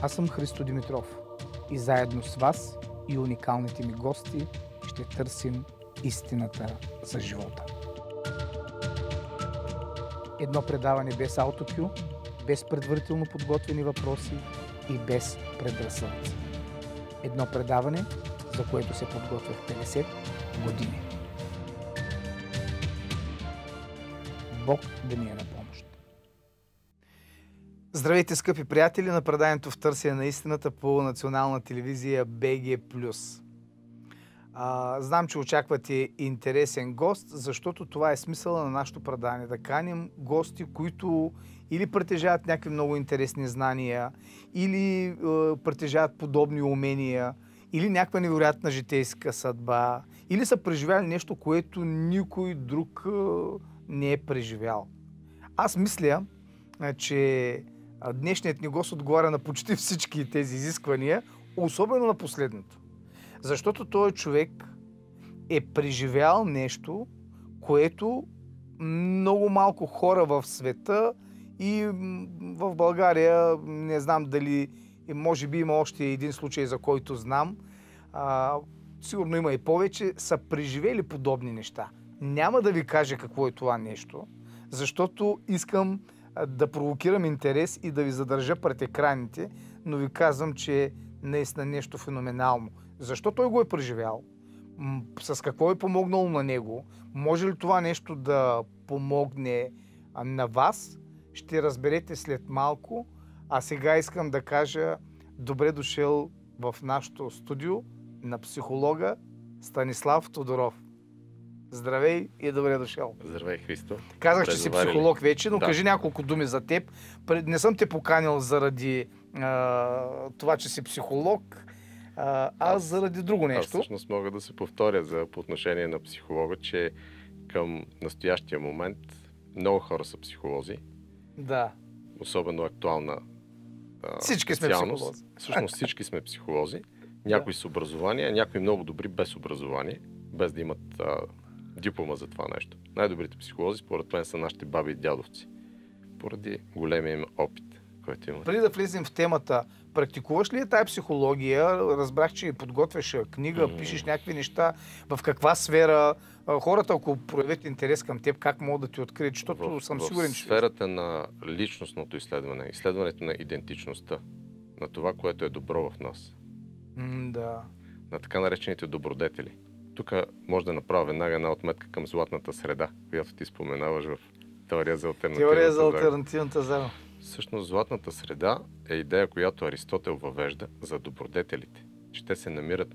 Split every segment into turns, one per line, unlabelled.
Аз съм Христо Димитров и заедно с вас и уникалните ми гости ще търсим истината за живота. Едно предаване без аутокю, без предварително подготвени въпроси и без предразсъдъци. Едно предаване, за което се подготвях 50 години. Бог да ни е на помощ. Здравейте, скъпи приятели, на преданието в търсене на истината по национална телевизия БГ+. Знам, че очаквате интересен гост, защото това е смисъла на нашето предание. Да каним гости, които или притежават някакви много интересни знания, или притежават подобни умения, или някаква невероятна житейска съдба, или са преживяли нещо, което никой друг не е преживял. Аз мисля, че днешният ни гост отговаря на почти всички тези изисквания, особено на последното. Защото този човек е преживял нещо, което много малко хора в света и в България, не знам дали, може би има още един случай, за който знам, сигурно има и повече, са преживели подобни неща. Няма да ви кажа какво е това нещо, защото искам да провокирам интерес и да ви задържа пред екраните, но ви казвам, че е наистина нещо феноменално. Защо той го е преживял? С какво е помогнало на него? Може ли това нещо да помогне на вас? Ще разберете след малко. А сега искам да кажа добре дошъл в нашото студио на психолога Станислав Тодоров. Здравей и добре дошъл.
Здравей, Христо.
Казах, че си психолог вече, но кажи няколко думи за теб. Не съм те поканил заради това, че си психолог, а заради друго нещо.
Аз всъщност мога да се повторя по отношение на психолога, че към настоящия момент много хора са психолози.
Да.
Особено актуална
всички сме психолози.
Всъщност всички сме психолози. Някои с образование, някои много добри без образование, без да имат диплома за това нещо. Най-добрите психолози, според мен, са нашите баби и дядовци. Поради големия им опит, който имат.
Преди да влезем в темата, практикуваш ли тая психология? Разбрах, че подготвяш книга, пишеш някакви неща. В каква сфера? Хората, ако проявят интерес към теб, как могат да ти открият? Защото съм сигурен, че...
В сферата на личностното изследване, изследването на идентичността, на това, което е добро в нас.
Да.
На така наречените добродетели. Тук може да направя веднага една отметка към златната среда, която ти споменаваш в теория за
алтернативната загуба.
Всъщност златната среда е идея, която Аристотел въвежда за добродетелите. Че те се намират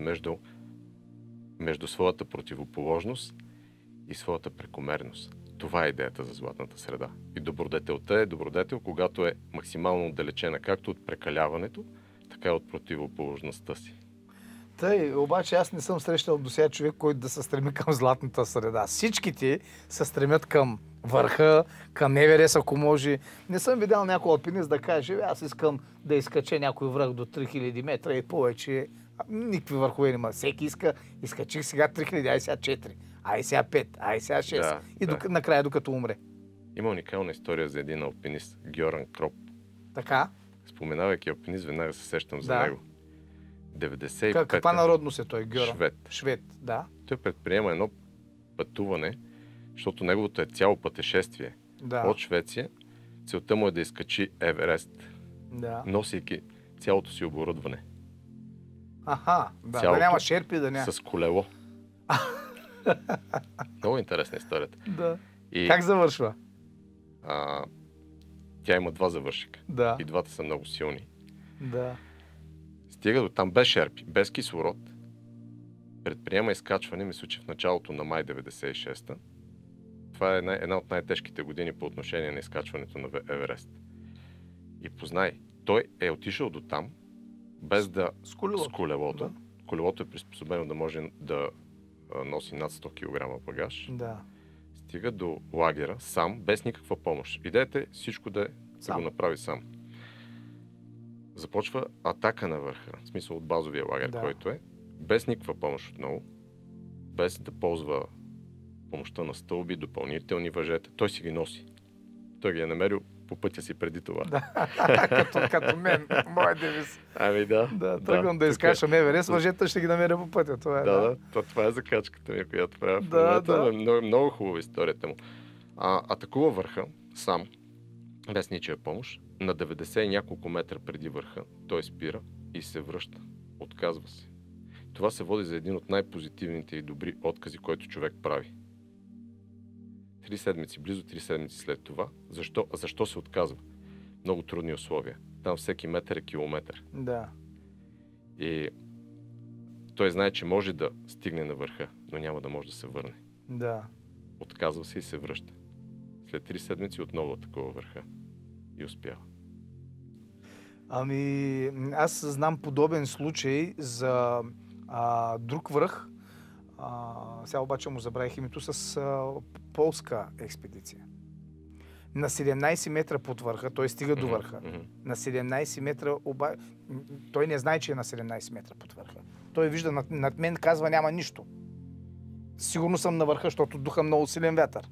между своята противоположност и своята прекомерност. Това е идеята за златната среда. И добродетелта е добродетел, когато е максимално отдалечена както от прекаляването, така и от противоположността си.
Тъй, обаче аз не съм срещал до сега човек, който да се стреми към златната среда. Всичките се стремят към върха, към Еверест, ако може. Не съм видял някой алпинист да каже, аз искам да изкача някой връх до 3000 метра и повече. Никакви върхове няма. Всеки изкачих сега 3000, ай сега 4, ай сега 5, ай сега 6. И накрая, докато умре.
Има уникална история за един алпинист, Гьоран Кроп.
Така?
Споменавайки алпинист, веднага се сещам за него. 95-та.
Каква народност е той, Гьоран?
Швед,
да.
Той предприема едно пътуване, защото неговото е цяло пътешествие. От Швеция. Целта му е да изкачи Еверест, носейки цялото си оборудване.
Да няма шерпи, да няма.
С колело. Много интересна историята.
Да. Как завършва?
Тя има два завършика.
Да.
И двата са много силни.
Да.
Стига до там без шерпи, без кислород. Предприема изкачване, мисля, че в началото на май 96-та. Това е една от най-тежките години по отношение на изкачването на Еверест. И познай, той е отишъл до там, без да... С колелото. Да. Колелото е приспособено да може да носи над 100 кг багаж.
Да.
Стига до лагера, сам, без никаква помощ. Идеята е всичко да го направи сам. Започва атака на върха, в смисъл от базовия лагер, който е, без никаква помощ отново, без да ползва помощта на стълби, допълнителни въжета. Той си ги носи. Той ги е намерил по пътя си преди това.
Да, като мен, моя девиз.
Ами да.
Да, тръгвам да изкачам Еверест, мъжете ще ги намеря по пътя. Това е,
да. Това е закачката ми, която правя в
Да,
момента.
да.
Много хубава историята му. Атакува върха сам, без ничия помощ. На 90 и няколко метра преди върха той спира и се връща. Отказва се. Това се води за един от най-позитивните и добри откази, който човек прави. 3 седмици, близо 3 седмици след това. Защо се отказва? Много трудни условия. Там всеки метър е километър.
Да.
И той знае, че може да стигне на върха, но няма да може да се върне.
Да.
Отказва се и се връща. След 3 седмици отново атакува върха. И успява.
Ами, аз знам подобен случай за друг връх. Сега обаче му забравих името, с полска експедиция. На 17 метра под върха, той стига до върха. На 17 метра, той не знае, че е на 17 метра под върха. Той вижда над мен, казва, няма нищо. Сигурно съм на върха, защото духа много силен вятър.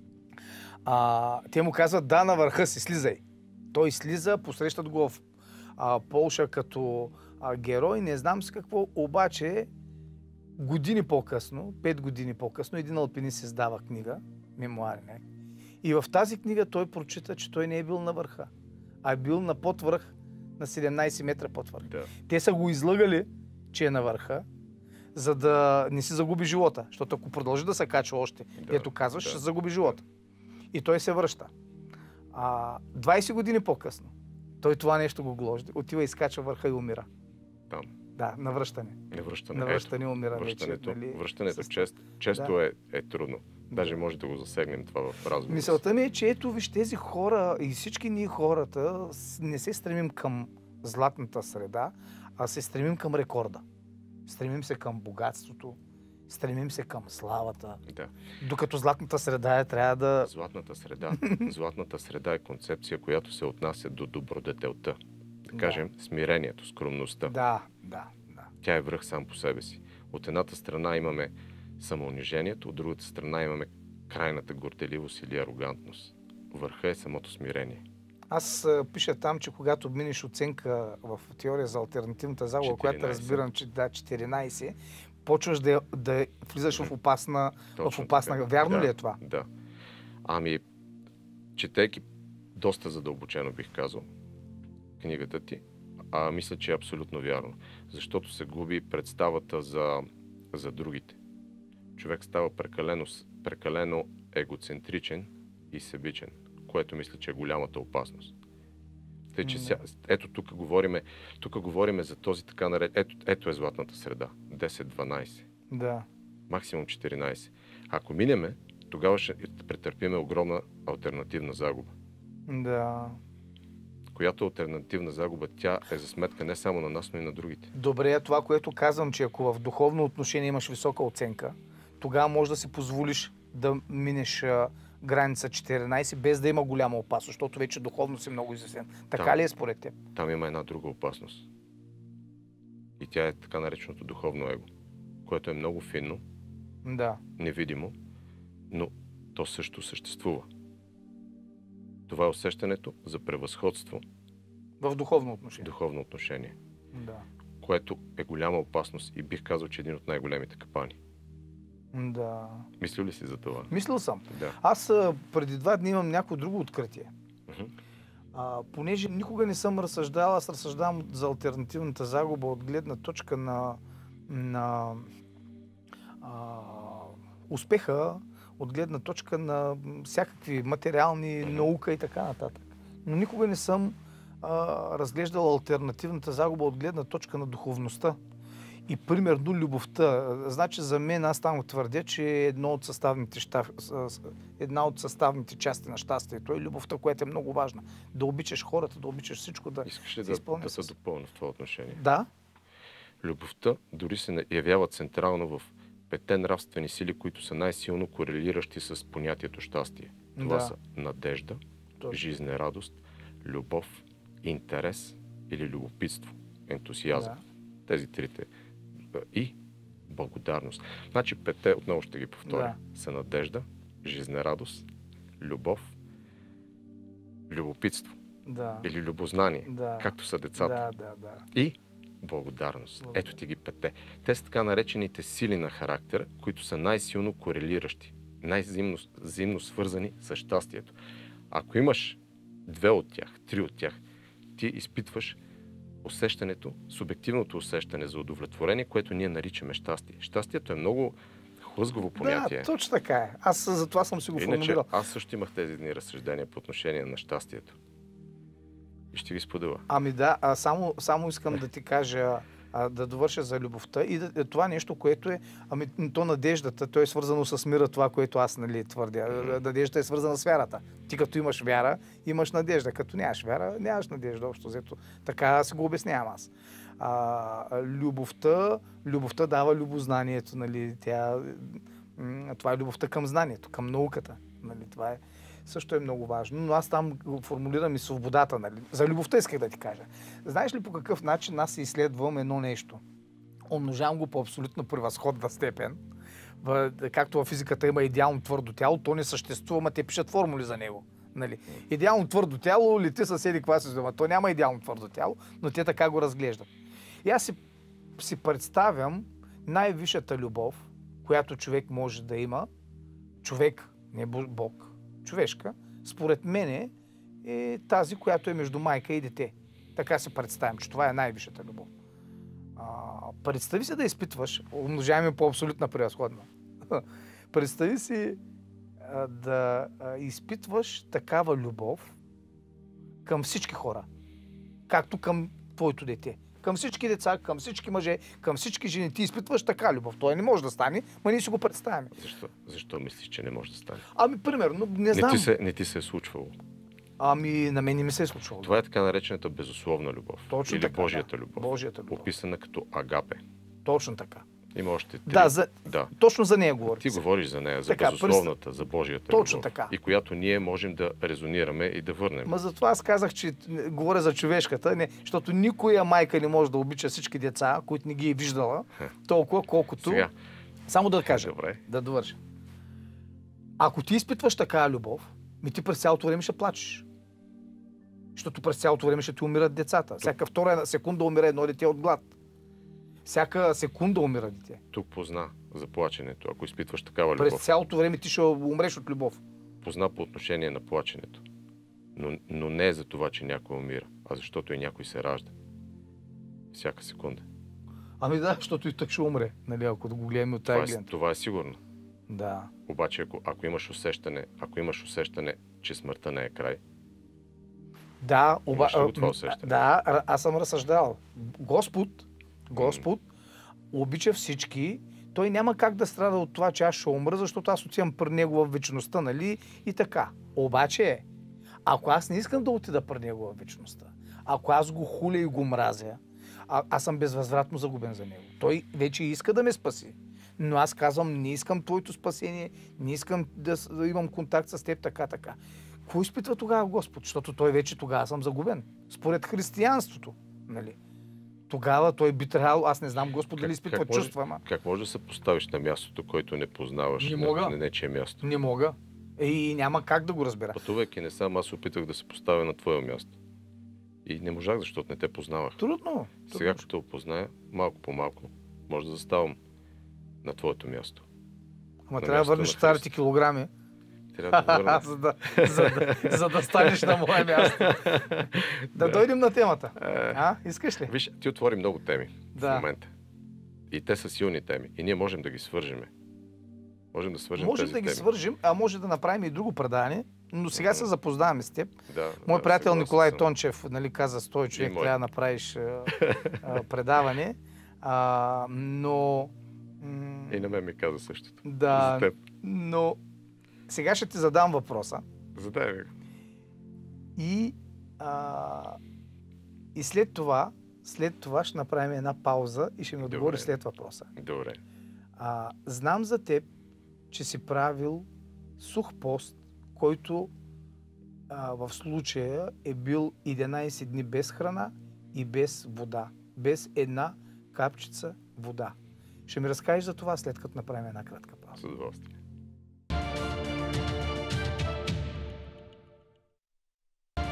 Те му казват, да, на върха си, слизай. Той слиза, посрещат го в Полша като герой, не знам с какво, обаче години по-късно, 5 години по-късно, един алпинист издава книга, мемуари, не? И в тази книга той прочита, че той не е бил на върха, а е бил на подвърх, на 17 метра подвърх.
Да.
Те са го излъгали, че е на върха, за да не си загуби живота, защото ако продължи да се качва още, дето казваш, ще загуби живота. И той се връща. 20 години по-късно той това нещо го гложди, отива и скача върха и умира.
Там.
Да, на връщане.
На
връщане умира
връщането,
вече. Нали,
връщането често е трудно. Даже може да го засегнем това в разговор.
Мисълта ми е, че ето виж, тези хора и всички ние хората не се стремим към златната среда, а се стремим към рекорда. Стремим се към богатството, стремим се към славата.
Да.
Докато златната среда трябва да...
Златната среда е концепция, която се отнася до добродетелта. Да кажем, смирението, скромността.
Да.
Тя е връх сам по себе си. От едната страна имаме самоунижението, от другата страна имаме крайната горделивост или арогантност. Върха е самото смирение.
Аз пиша там, че когато минеш оценка в теория за алтернативната загуба, 14. Която разбирам, че 14, почваш да влизаш в опасна... Вярно ли е това?
Да. Ами, четейки доста задълбочено, бих казал, книгата ти, мисля, че е абсолютно вярно. Защото се губи представата за другите. Човек става прекалено егоцентричен и себичен, което мисля, че е голямата опасност. Тъй, че ето тук говориме за този така наред... Ето е златната среда. 10-12.
Да.
Максимум 14. Ако минеме, тогава ще претърпиме огромна алтернативна загуба.
Да.
Която алтернативна загуба, тя е за сметка не само на нас, но и на другите.
Добре, това, което казвам, че ако в духовно отношение имаш висока оценка, тогава можеш да си позволиш да минеш граница 14, без да има голяма опасност, защото вече духовно си много изяснен. Така ли е според теб?
Там има една друга опасност. И тя е така нареченото духовно его, което е много финно, невидимо, но то също съществува. Това е усещането за превъзходство
в духовно отношение. Да.
Което е голяма опасност и бих казал, че е един от най-големите капани.
Да.
Мислил ли си за това?
Мислил съм.
Да.
Аз преди 2 дни имам някое друго откритие. Понеже никога не съм разсъждал, аз разсъждавам за алтернативната загуба от гледна точка на успеха, от гледна точка на всякакви материални наука и така нататък. Но никога не съм разглеждал алтернативната загуба от гледна точка на духовността. И примерно любовта. Значи за мен, аз там твърдя, че една от съставните части на щастието е любовта, която е много важна. Да обичаш хората, да обичаш всичко, да
искаш ли да се допълня в това отношение?
Да.
Любовта дори се явява централно в 5 нравствени сили, които са най-силно корелиращи с понятието щастие. Това са надежда, жизнерадост, любов, интерес или любопитство, ентусиазъм. Тези трите. И благодарност. Значи 5, отново ще ги повторя, са надежда, жизнерадост, любов, любопитство
Да.
или любознание,
Да.
както са децата.
Да.
И благодарност. Ето ти ги пете. Те са така наречените сили на характера, които са най-силно корелиращи, най-взаимно свързани с щастието. Ако имаш 2 от тях, 3 от тях, ти изпитваш усещането, субективното усещане за удовлетворение, което ние наричаме щастие. Щастието е много хлъзгаво понятие.
Да, точно така е. Аз за това съм си го
Иначе,
формулирал.
аз също имах тези дни разсъждения по отношение на щастието. И ще ги споделя.
Ами да, само искам да ти кажа, да довърша за любовта и това нещо, което е, то надеждата, то е свързано с мира, това, което аз твърдя. Надеждата е свързана с вярата. Ти като имаш вяра, имаш надежда. Като нямаш вяра, нямаш надежда. Общо взето. Така си го обяснявам аз. Любовта дава любознанието, нали, това е любовта към знанието, към науката. Нали, това е също е много важно, но аз там формулирам и свободата. Нали. За любовта исках да ти кажа. Знаеш ли по какъв начин аз изследвам едно нещо? Умножавам го по абсолютно превъзходна степен. Както във физиката има идеално твърдо тяло, то не съществува, ма те пишат формули за него. Нали. Идеално твърдо тяло лети съседи каква се дома. То няма идеално твърдо тяло, но те така го разглеждат. И аз си представям най-висшата любов, която човек може да има. Човек, не Бог, човешка, според мене е тази, която е между майка и дете. Така си представям, че това е най-висшата любов. Представи си да изпитваш, умножаваме по абсолютна превъзходна. Представи си да изпитваш такава любов към всички хора, както към твоето дете. Към всички деца, към всички мъже, към всички жени. Ти изпитваш така любов. Това не може да стане, но ние си го представяме.
Защо мислиш, че не може да стане?
Примерно, не знам.
Не ти се е случвало.
На мен не ми се е случвало.
Това е така наречената безусловна любов.
Точно
или
така,
Божията любов.
Божията любов.
Описана като агапе.
Точно така.
Има още 3.
Точно за нея говориш.
Ти говориш за нея, за безусловната, за Божията
точно
любов.
Така.
И която ние можем да резонираме и да върнем.
Затова аз казах, че говоря за човешката, защото никоя майка не може да обича всички деца, които не ги е виждала, толкова колкото...
Сега.
Само да кажа,
Добре.
да довърша. Ако ти изпитваш такава любов, ти през цялото време ще плачеш. Защото през цялото време ще ти умират децата. Всяка втора секунда умира едно дете от глад. Всяка секунда умира дете.
Тук позна за плаченето, ако изпитваш такава любов.
През цялото време ти ще умреш от любов.
Позна по отношение на плаченето. Но не е за това, че някой умира, а защото и някой се ражда. Всяка секунда.
Защото и той ще умре, нали, ако го гледаме от тази гледна.
Това е сигурно.
Да.
Обаче, ако имаш усещане, че смъртта не е край.
Да,
да,
аз съм разсъждал. Господ обича всички. Той няма как да страда от това, че аз ще умра, защото аз отивам при него в вечността, нали? И така. Обаче, ако аз не искам да отида при него в вечността, ако аз го хуля и го мразя, аз съм безвъзвратно загубен за него. Той вече иска да ме спаси. Но аз казвам, не искам твоето спасение, не искам да имам контакт с теб, така. Какво изпитва тогава Господ? Защото той вече тогава съм загубен. Според християнството, нали? Тогава той би трябвало, аз не знам Господ дали изпитва чувства.
Как може да се поставиш на мястото, което не познаваш?
Не мога.
На нечие място.
Не мога. И няма как да го разбера.
Пътувайки не сам, аз опитах да се поставя на твое място. И не можах, защото не те познавах.
Трудно.
Сега, като те опозная, малко по малко, може да заставам на твоето място.
Трябва да върнеш старите килограми.
Трябва да върна.
за да станеш на мое място. Да дойдем на темата. Искаш ли?
Виж, ти отвори много теми в момента. И те са силни теми. И ние можем да ги свържем. Можем да свържем тези теми.
Ги свържем, а може да направим и друго предаване. Но сега се запознаваме с теб. Мой приятел Николай Тончев, нали, каза 100 човек, трябва да направиш предаване. Но...
И на мен ми каза същото.
Да, но сега ще ти задам въпроса.
Задай ми.
И след това ще направим една пауза и ще ми отговориш след въпроса.
Добре.
Знам за теб, че си правил сух пост, който в случая е бил 11 дни без храна и без вода. Без една капчица вода. Ще ми разкажеш за това, след като направим една кратка пауза.
С удоволствие.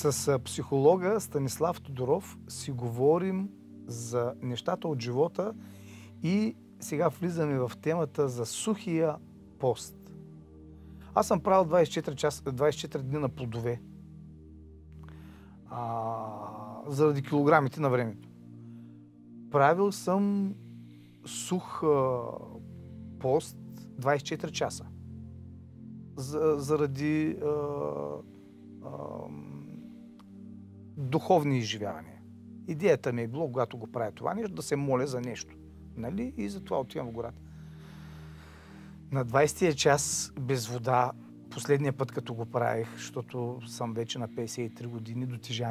С психолога Станислав Тодоров си говорим за нещата от живота и сега влизаме в темата за сухия пост. Аз съм правил 24 дни на плодове. Заради килограмите на времето. Правил съм сух пост 24 часа. Заради духовни изживявания. Идеята ми е било, когато го правя това нещо, да се моля за нещо. Нали? И затова отивам в гората. На 20-тия час без вода, последния път като го правих, защото съм вече на 53 години,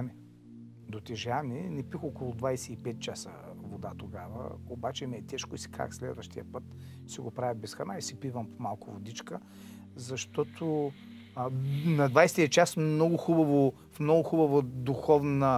дотежа ми, не пих около 25 часа вода тогава, обаче ми е тежко и си казах следващия път, си го правя без храна и си пивам малко водичка, защото на 20-тия час в много хубава духовна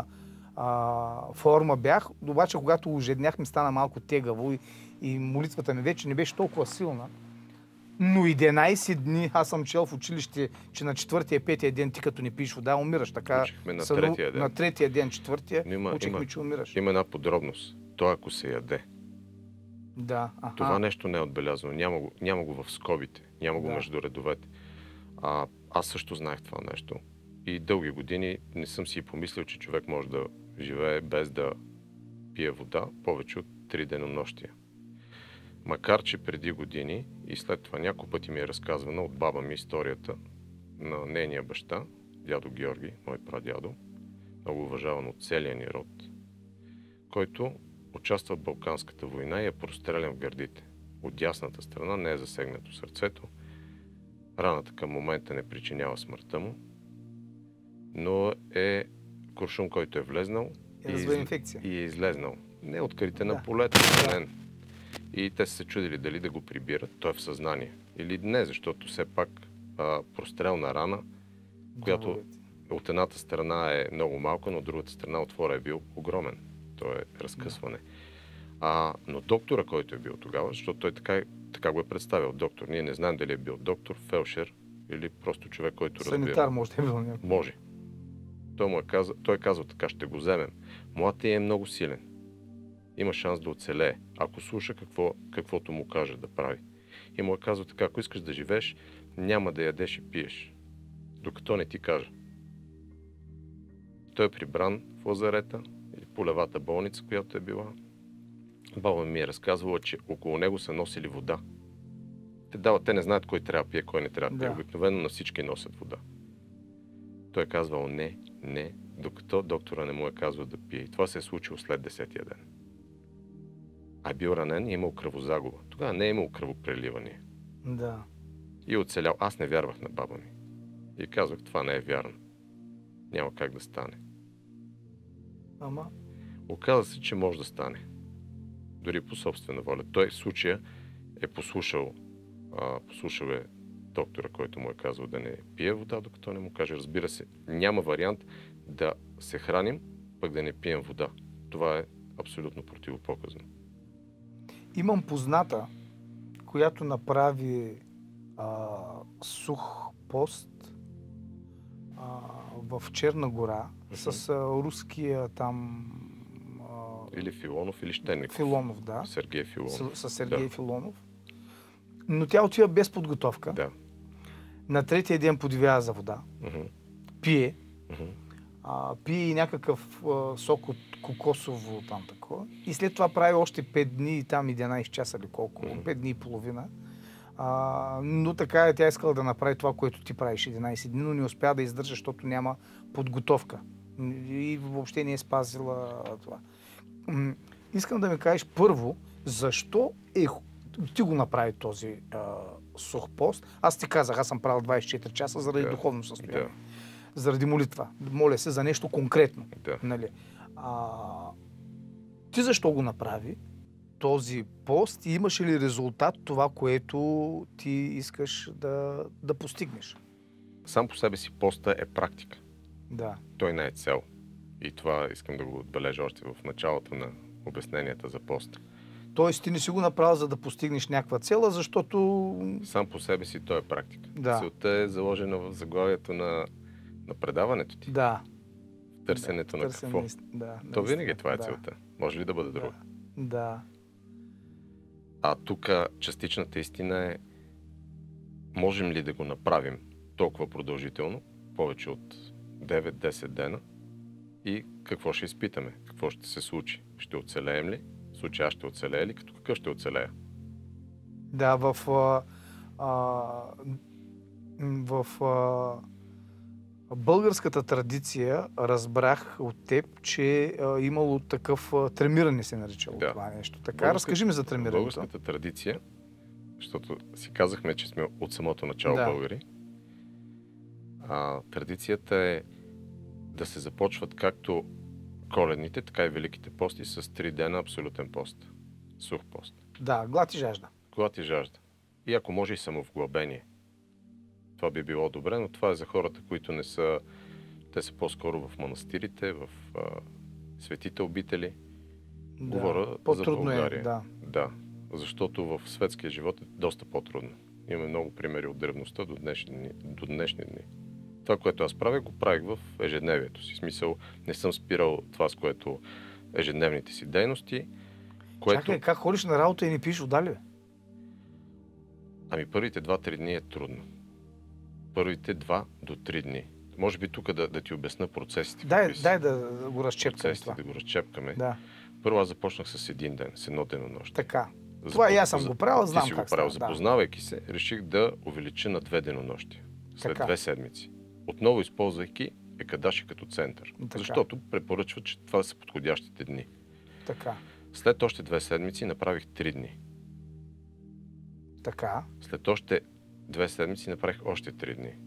форма бях, обаче когато ожеднях ми стана малко тегаво и молитвата ми вече не беше толкова силна. Но 11 дни, аз съм чел в училище, че на 4-тия, 5-тия ден ти като не пиеш вода, умираш. Така,
учихме на третия ден.
На 3-тия ден, 4-тия, учихме, че умираш.
Има една подробност. То ако се яде.
Да,
Това нещо не е отбелязано. Няма го в скобите. Няма го между редовете. Аз също знаех това нещо. И дълги години не съм си помислил, че човек може да живее без да пие вода повече от 3 денонощия. Макар че преди години и след това няколко пъти ми е разказвана от баба ми историята на нейния баща, дядо Георги, мой прадядо, много уважаван от целия ни род, който участва в Балканската война и е прострелян в гърдите. От дясната страна не е засегнато сърцето. Раната към момента не причинява смъртта му, но е куршум, който е влезнал и е излезнал. Не открите на полето, И те са се чудили дали да го прибират, той е в съзнание. Или не, защото все пак прострелна рана, която от едната страна е много малка, но от другата страна отвора е бил огромен. То е разкъсване. Но доктора, който е бил тогава, защото той така го е представил доктор. Ние не знаем дали е бил доктор, фелшер или просто човек, който разбира.
Санитар може да е бил някой.
Може. Той е казал така, ще го вземем. Младът е много силен. Има шанс да оцелее, ако слуша каквото му каже да прави. И му е казал така, ако искаш да живееш, няма да ядеш и пиеш, докато не ти кажа. Той е прибран в лазарета или полевата болница, която е била. Баба ми е разказвала, че около него са носили вода. Те не знаят кой трябва да пие, кой не трябва да пие. Обикновено на всички носят вода. Той е казвал не, докато доктора не му е казвал да пие. И това се е случило след 10-тия ден. А бил ранен и имал кръвозагуба. Тогава не е имал кръвопреливане.
Да.
И оцелял. Аз не вярвах на баба ми. И казах, това не е вярно. Няма как да стане.
Ама?
Оказа се, че може да стане. Дори по собствена воля. Той в случая е послушал е доктора, който му е казал да не пие вода, докато не му каже. Разбира се, няма вариант да се храним, пък да не пием вода. Това е абсолютно противопоказно.
Имам позната, която направи сух пост в Черна гора с руския там...
или Филонов, или Щенников.
Филонов, да.
Сергей Филонов.
С Сергей Филонов. Но тя отива без подготовка.
Да.
На 3-тия ден подивява за вода. Пие. Пие и някакъв сок от кокосово там такова. И след това прави още 5 дни и там 11 часа или колко. 5 дни и половина. Но така тя искала да направи това, което ти правиш 11 дни, но не успя да издържа, защото няма подготовка. И въобще не е спазила това. Искам да ми кажеш първо, защо ти го направи този сух пост. Аз ти казах, аз съм правил 24 часа заради духовно състояние. Заради молитва. Моля се за нещо конкретно. Нали? Ти защо го направи този пост и имаш ли резултат това, което ти искаш да постигнеш?
Сам по себе си поста е практика.
Да.
Той не е цел. И това искам да го отбележа още в началото на обясненията за поста.
Тоест ти не си го направил, за да постигнеш някаква цела, защото...
Сам по себе си той е практика.
Да.
Целта е заложена в заглавието на предаването ти.
Да.
Търсенето на какво?
Да,
То винаги това е целта. Може ли да бъде друго?
Да.
А тук частичната истина е, можем ли да го направим толкова продължително, повече от 9-10 дена, и какво ще изпитаме? Какво ще се случи? Ще оцелеем ли? В случая ще оцелее ли? Като какъв ще оцелея?
Да, в българската традиция разбрах от теб, че имало такъв тремиране, се наричало това нещо. Така, разкажи ми за тремирането.
Българската традиция, защото си казахме, че сме от самото начало българи, традицията е да се започват както коледните, така и великите пости с 3 дена абсолютен пост. Сух пост.
Да, глад и жажда.
Глад и жажда. И ако може и самовглъбение. Това би било добре, но това е за хората, които не са... Те са по-скоро в манастирите, в светите обители.
Да,
говоря
по-трудно
за България.
Да,
защото в светския живот е доста по-трудно. Имаме много примери от древността до днешни дни. Това, което аз правя, го правих в ежедневието си. В смисъл, не съм спирал това, с което ежедневните си дейности.
Чакай, как ходиш на работа и не пиеш отдали, бе?
Ами първите 2-3 дни е трудно. Първите 2 до 3 дни. Може би тук да ти обясна процесите.
Дай да го разчепкаме това.
Да го разчепкаме.
Да.
Първо аз започнах с един ден, с едно денонощие.
Така. Това и аз съм го правил, знам как става.
Запознавайки се, реших да увелича на 2 денонощия. След 2 седмици. Отново използвайки Екадаши като център.
Така.
Защото препоръчва, че това са подходящите дни.
Така.
След още 2 седмици направих 3 дни.
Така.
След още 2 седмици направих още 3 дни.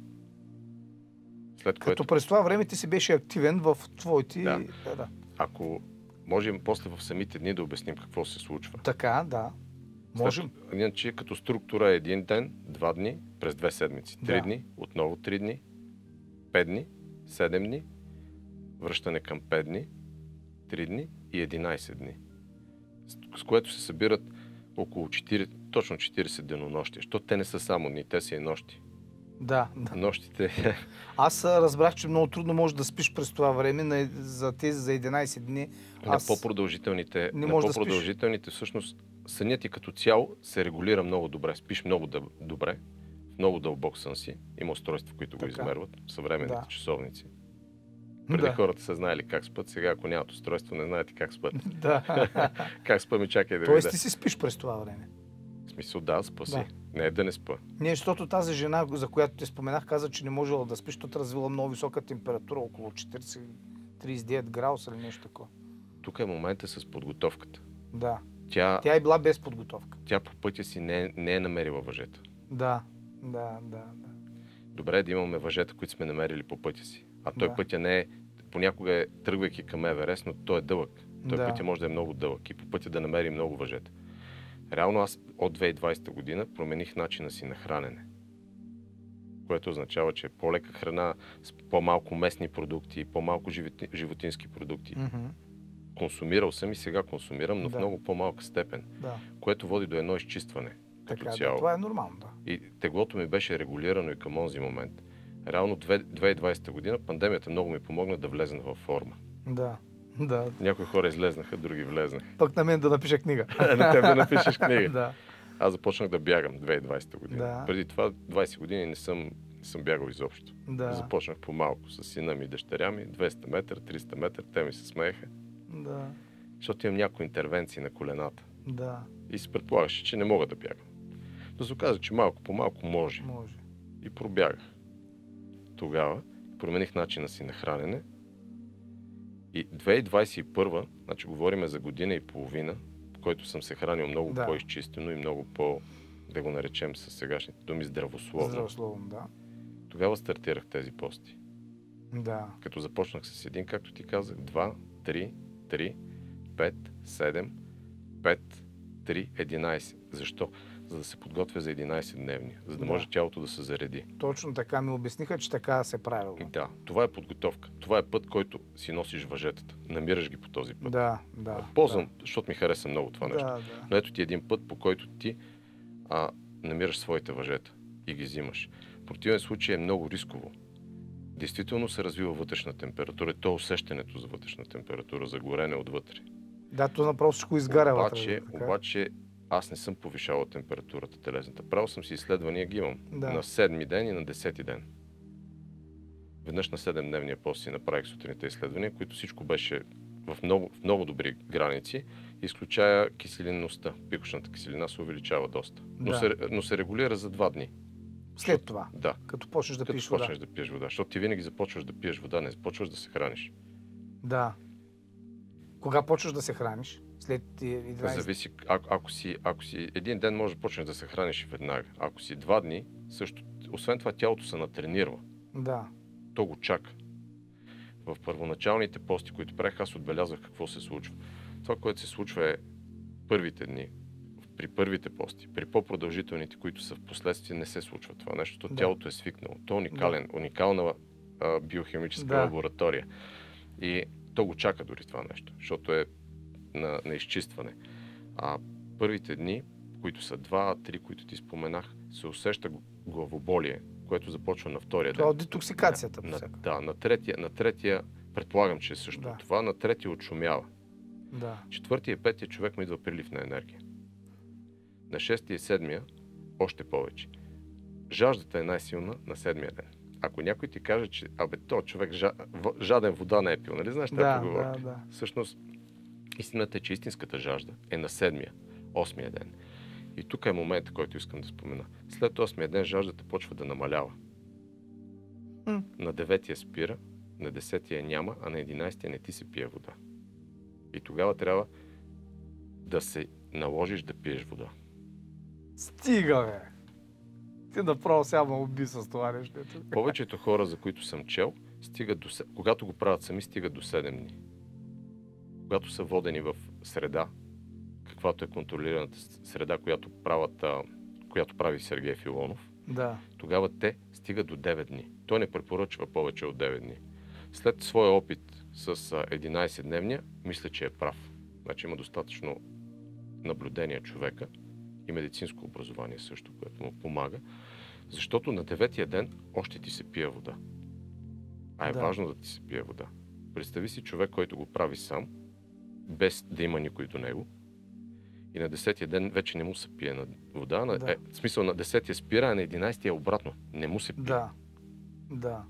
Като през това време ти си беше активен в твоите...
Да. Ако можем после в самите дни да обясним какво се случва.
Така, да. Можем.
Иначе като структура е 1 ден, 2 дни, през 2 седмици. 3 дни, отново 3 дни, 5 дни, 7 дни, връщане към 5 дни, 3 дни и 11 дни. С което се събират около 40 денонощия. Защото те не са само дни, те са и нощи.
Да.
Нощите...
Аз разбрах, че много трудно можеш да спиш през това време, за 11 дни.
На по-продължителните всъщност сънят ти като цяло се регулира много добре. Спиш много добре, в много дълбок сън си. Има устройства, които го измерват, съвременните часовници. Преди хората са знаели как спят, сега ако нямат устройство, не знаете как спят. Как спа, ми чакай да видя.
Тоест ти си спиш през това време?
В смисъл, да, спа си. Не е да не спа.
Не, защото тази жена, за която те споменах, каза, че не можела да спиш, защото развила много висока температура, около 40-39 градуса или нещо такова.
Тук е момента с подготовката.
Да. Тя е била без подготовка.
Тя по пътя си не е намерила въжета.
Да.
Добре е да имаме въжета, които сме намерили по пътя си. А той пътя не е, понякога тръгвайки към Еверест, но той е дълъг. Той пътя може да е много дълъг и по пътя да намерим много въжета. Реално аз от 2020 година промених начина си на хранене. Което означава, че по-лека храна, с по-малко местни продукти, по-малко животински продукти. Консумирал съм и сега консумирам, но в много по-малка степен. Което води до едно изчистване.
Така, това е нормално, да.
И теглото ми беше регулирано и към онзи момент. Реално 2020 година пандемията много ми помогна да влезна във форма.
Да.
Някои хора излезнаха, други влезнаха.
Пък на мен да напиша книга.
На теб да напишеш книга.
Да.
Аз започнах да бягам 2020 година.
Да.
Преди това 20 години не съм бягал изобщо.
Да.
Започнах по-малко с сина ми и дъщеря ми, 200 метра, 300 метра, те ми се смееха.
Да.
Защото имам някои интервенции на колената.
Да.
И се предполагаше, че не мога да бягам. Но се оказа, че малко по малко може. И пробягах. Тогава промених начина си на хранене. И 2021, значи говорим за година и половина, в който съм се хранил много по-изчистено и много по, да го наречем със сегашните думи, здравословно.
Здравословно, да.
Тогава стартирах тези пости.
Да.
Като започнах с един, както ти казах, 2, 3, 3, 5, 7, 5, 3, 11. Защо? За да се подготвя за 11-дневни, за да може тялото да се зареди.
Точно така ми обясниха, че така се правило.
Да, това е подготовка. Това е път, който си носиш въжетата. Намираш ги по този път.
Да.
Ползвам, защото ми хареса много това нещо.
Да.
Но ето ти един път, по който ти намираш своите въжета и ги взимаш. В противен случай е много рисково действително се развива вътрешна температура. То е усещането за вътрешна температура, за горене отвътре.
Да, то направо всичко изгаря вътре.
Обаче аз не съм повишавал температурата телесната. Правил съм си изследвания, ги имам.
Да.
На 7-ми ден и на 10-ти ден. Веднъж на 7-дневния пост си направих сутринта изследвания, които всичко беше в много добри граници, изключая киселинността. Пикочната киселина се увеличава доста. Но се регулира за 2 дни.
След това?
Да.
Като почнеш да пиеш
вода. Като почнеш да пиеш вода. Защото ти винаги започваш да пиеш вода, не започваш да се храниш.
Да. Кога почваш да се храниш? След 11?
Зависи. Ако си един ден можеш да почнеш да се храниш веднага. Ако си 2 дни, също. Освен това тялото се натренирва.
Да.
То го чака. В първоначалните пости, които правих, аз отбелязах какво се случва. Това, което се случва е първите дни, при първите пости, при по-продължителните, които са в последствие, не се случва това нещо. Тялото е свикнало. То е уникална биохимическа лаборатория. И то го чака дори това нещо, защото е на изчистване. А първите дни, които са 2-3, които ти споменах, се усеща главоболие, което започва на втория ден.
Това е детоксикацията.
На третия, предполагам, че е също това, на третия отшумява.
Да.
4-я и 5-я човек му идва прилив на енергия. На 6-я и 7-я още повече. Жаждата е най-силна на 7-я ден. Ако някой ти каже, че този човек жаден вода не е пил, нали знаеш тази поговорка?
Да.
Всъщност, истината е, че истинската жажда е на 7-я, 8-я ден. И тук е моментът, който искам да спомена. След 8-я ден жаждата почва да намалява. На 9-я спира, на 10-я няма, а на 11-я не ти се пие вода. И тогава трябва да се наложиш да пиеш вода.
Стига, бе! Ти направо сега ме уби с това нещо.
Повечето хора, за които съм чел, когато го правят сами, стигат до 7 дни. Когато са водени в среда, каквато е контролираната среда, която прави Сергей Филонов, тогава те стигат до 9 дни. Той не препоръчва повече от 9 дни. След своя опит с 11-дневния, мисля, че е прав. Значи има достатъчно наблюдение човека и медицинско образование също, което му помага, защото на 9-я ден още ти се пие вода. А е важно да ти се пие вода. Представи си човек, който го прави сам, без да има никой до него, и на 10-я ден вече не му се пие вода. В смисъл на 10-я спира, а на 11-я обратно. Не му се пие.
Да.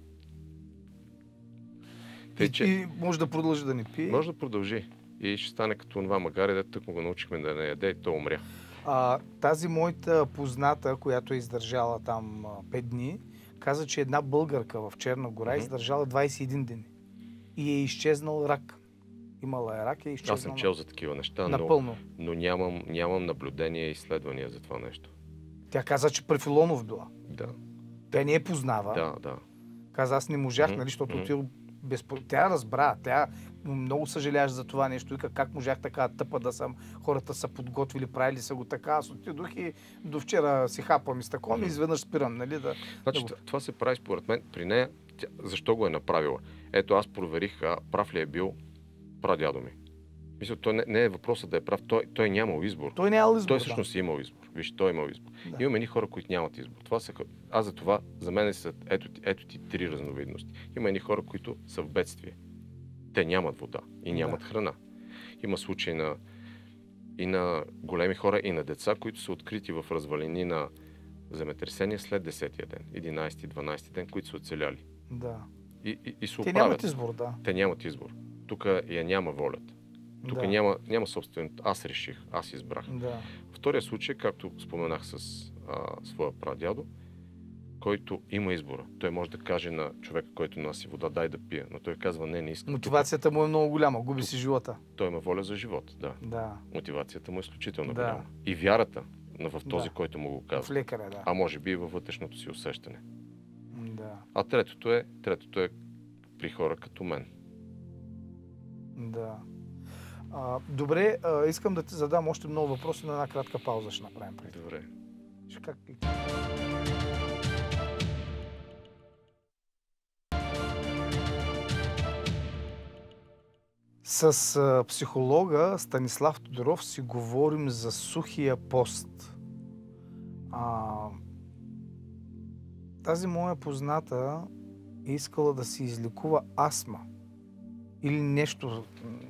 И може да продължи да не пие.
Може да продължи. И ще стане като това магаре, дето тък му го научихме да не яде и то умря.
Тази моята позната, която е издържала там 5 дни, каза, че една българка в Черна гора е издържала 21 дни. И е изчезнал рак. Имала е рак и е изчезнал.
Аз съм чел за такива неща, но нямам наблюдение и изследвания за това нещо.
Тя каза, че при Филонов била.
Да.
Тя не я познава.
Да.
Каза, аз не можах, нали, защото тя разбра. Тя много съжаляваш за това нещо. Вика, как можах така тъпа да съм. Хората са подготвили, правили са го така. Аз отидох и до вчера си хапам и с такова и изведнъж спирам. Нали,
значи, това се прави според мен при нея. Защо го е направила? Ето аз проверих прав ли е бил прадядо ми. Мисля, той не е въпросът да е прав. Той нямал избор.
Той нямал избор.
Той всъщност е имал избор. Виж, той е имал избор. Да. Имаме едни хора, които нямат избор. За мен са ето ти 3 разновидности. Има едни хора, които са в бедствие. Те нямат вода и нямат храна. Има случаи и на големи хора, и на деца, които са открити в развалини на земетресения след 10-я ден, 11-12 ден, които са оцеляли.
Да.
И се
оправят. Те нямат избор,
Те нямат избор. Тук я няма волята. Тук няма собствен. Аз реших, аз избрах.
Да.
Втория случай, както споменах с своя прадядо, който има избора. Той може да каже на човека, който носи вода, дай да пие, но той казва не искам.
Мотивацията му е много голяма, губи си живота.
Той има воля за живот,
да.
Мотивацията му е изключително голяма. И вярата в този, който му го казва.
В лекаря, да.
А може би и във вътрешното си усещане.
Да.
А третото е при хора като мен.
Да. Добре, искам да ти задам още много въпроси, на една кратка пауза ще направим преди.
Добре.
С психолога Станислав Тодоров си говорим за сухия пост. Тази моя позната е искала да си излекува астма. Или нещо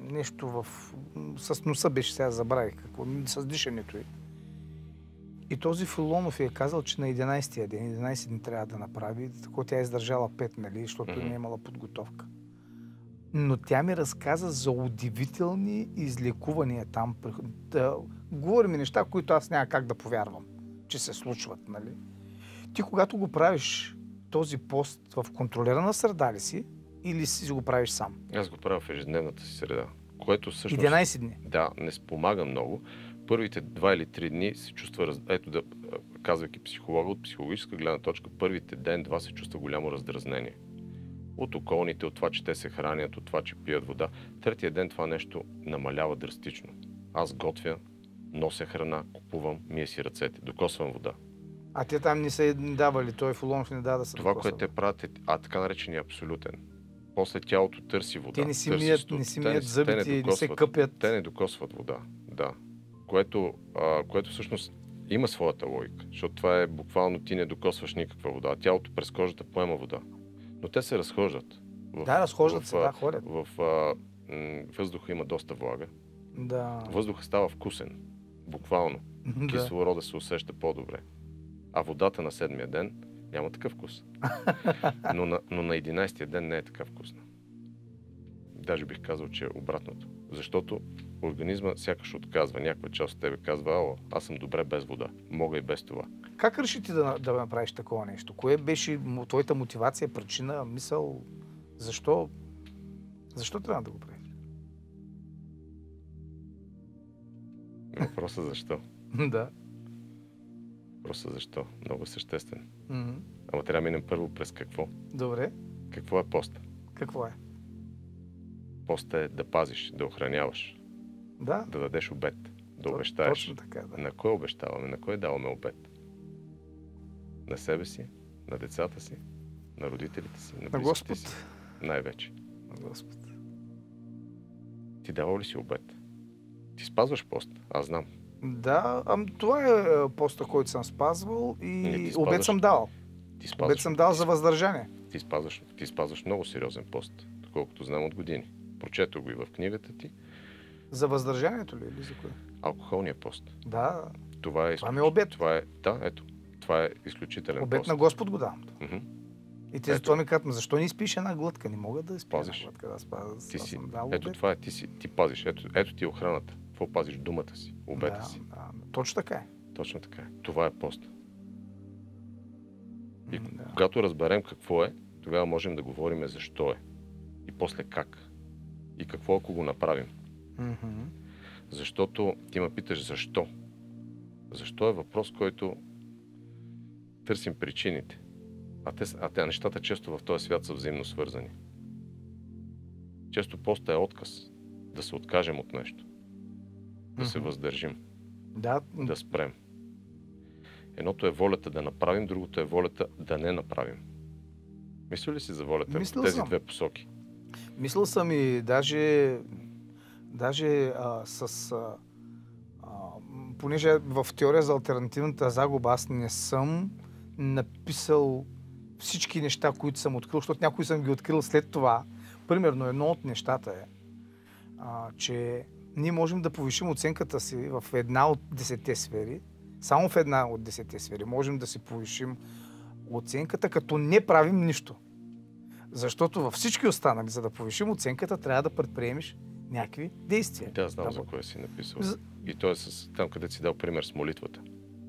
с носа беше, сега забравих какво, с дишането й. И този Филонов е казал, че на 11-тия ден, 11 дни трябва да направи, tako тя е издържала 5, нали, защото не е имала подготовка. Но тя ми разказа за удивителни излекувания там. Говори ми неща, които аз няма как да повярвам, че се случват, нали. Ти когато го правиш този пост в контролирана среда ли си или си го правиш сам?
Аз го правя в ежедневната си среда, което всъщност...
11 дни?
Да, не спомага много. Първите 2 или 3 дни се чувства, ето казвайки психолога, от психологическа гледна точка, първите ден-два се чувства голямо раздразнение. От околните, от това, че те се хранят, от това, че пият вода. Третия ден това нещо намалява драстично. Аз готвя, нося храна, купувам, мия си ръцете, докосвам вода.
А те там не са давали, той Филонов не дава да се
това,
докосва.
което те правят е така наречения абсолютен. После тялото търси вода.
Те не си мият зъбите, не се къпят.
Те не докосват вода, да. Което всъщност има своята логика, защото това е буквално ти не докосваш никаква вода, а тялото през кожата поема вода. Но те се разхождат.
Разхождат се, ходят.
В въздуха има доста влага.
Да.
Въздуха става вкусен, буквално. Кислорода се усеща по-добре. А водата на 7-я ден няма такъв вкус. Но на 11-я ден не е така вкусна. Даже бих казал, че е обратното. Защото организма сякаш отказва. Някаква част от тебе казва, аз съм добре без вода. Мога и без това.
Как реши ти да направиш такова нещо? Кое беше твоята мотивация, причина, мисъл? Защо трябва да го правиш?
Въпросът защо?
Да.
Въпросът защо? Много съществен. Ама трябва да минем първо през какво.
Добре.
Какво е поста?
Какво е?
Поста е да пазиш, да охраняваш.
Да.
Да дадеш обет. Да обещаеш.
Точно така, да.
На кой обещаваме? На кой даваме обет? На себе си? На децата си? На родителите си?
На Господ.
Си? Най-вече.
На Господ.
Ти давал ли си обет? Ти спазваш пост? Аз знам.
Да, това е поста, който съм спазвал и обет съм дал. Обет съм дал за въздържание.
Ти спазваш много сериозен пост, колкото знам от години. Прочето го и в книгата ти.
За въздържанието ли или за кое?
Алкохолния пост.
Да.
Това
ми е обет.
Това е изключителен
обет
пост.
на Господ го давам. И те затова ми казват, защо не изпиш една глътка? Не мога да изпия една глътка.
Ти пазиш. Ето ти охраната. Какво пазиш? Думата си, обета си.
Да. Точно така е.
Точно така е. Това е пост. И когато разберем какво е, тогава можем да говорим защо е. И после как. И какво ако го направим. Защото ти ме питаш защо. Защо е въпрос, който търсим причините. А те нещата често в този свят са взаимно свързани. Често поста е отказ да се откажем от нещо. Да се въздържим. Да спрем. Едното е волята да направим, другото е волята да не направим. Мислил ли си за волята в тези две посоки?
Мислил съм и даже понеже в теория за алтернативната загуба аз не съм написал всички неща, които съм открил, защото някои съм ги открил след това. Примерно едно от нещата е, че ние можем да повишим оценката си в една от 10 сфери. Само в една от 10 сфери можем да си повишим оценката, като не правим нищо. Защото във всички останали, за да повишим оценката, трябва да предприемеш някакви действия.
Да, знам за кое си написал. И то е там, където си дал пример с молитвата.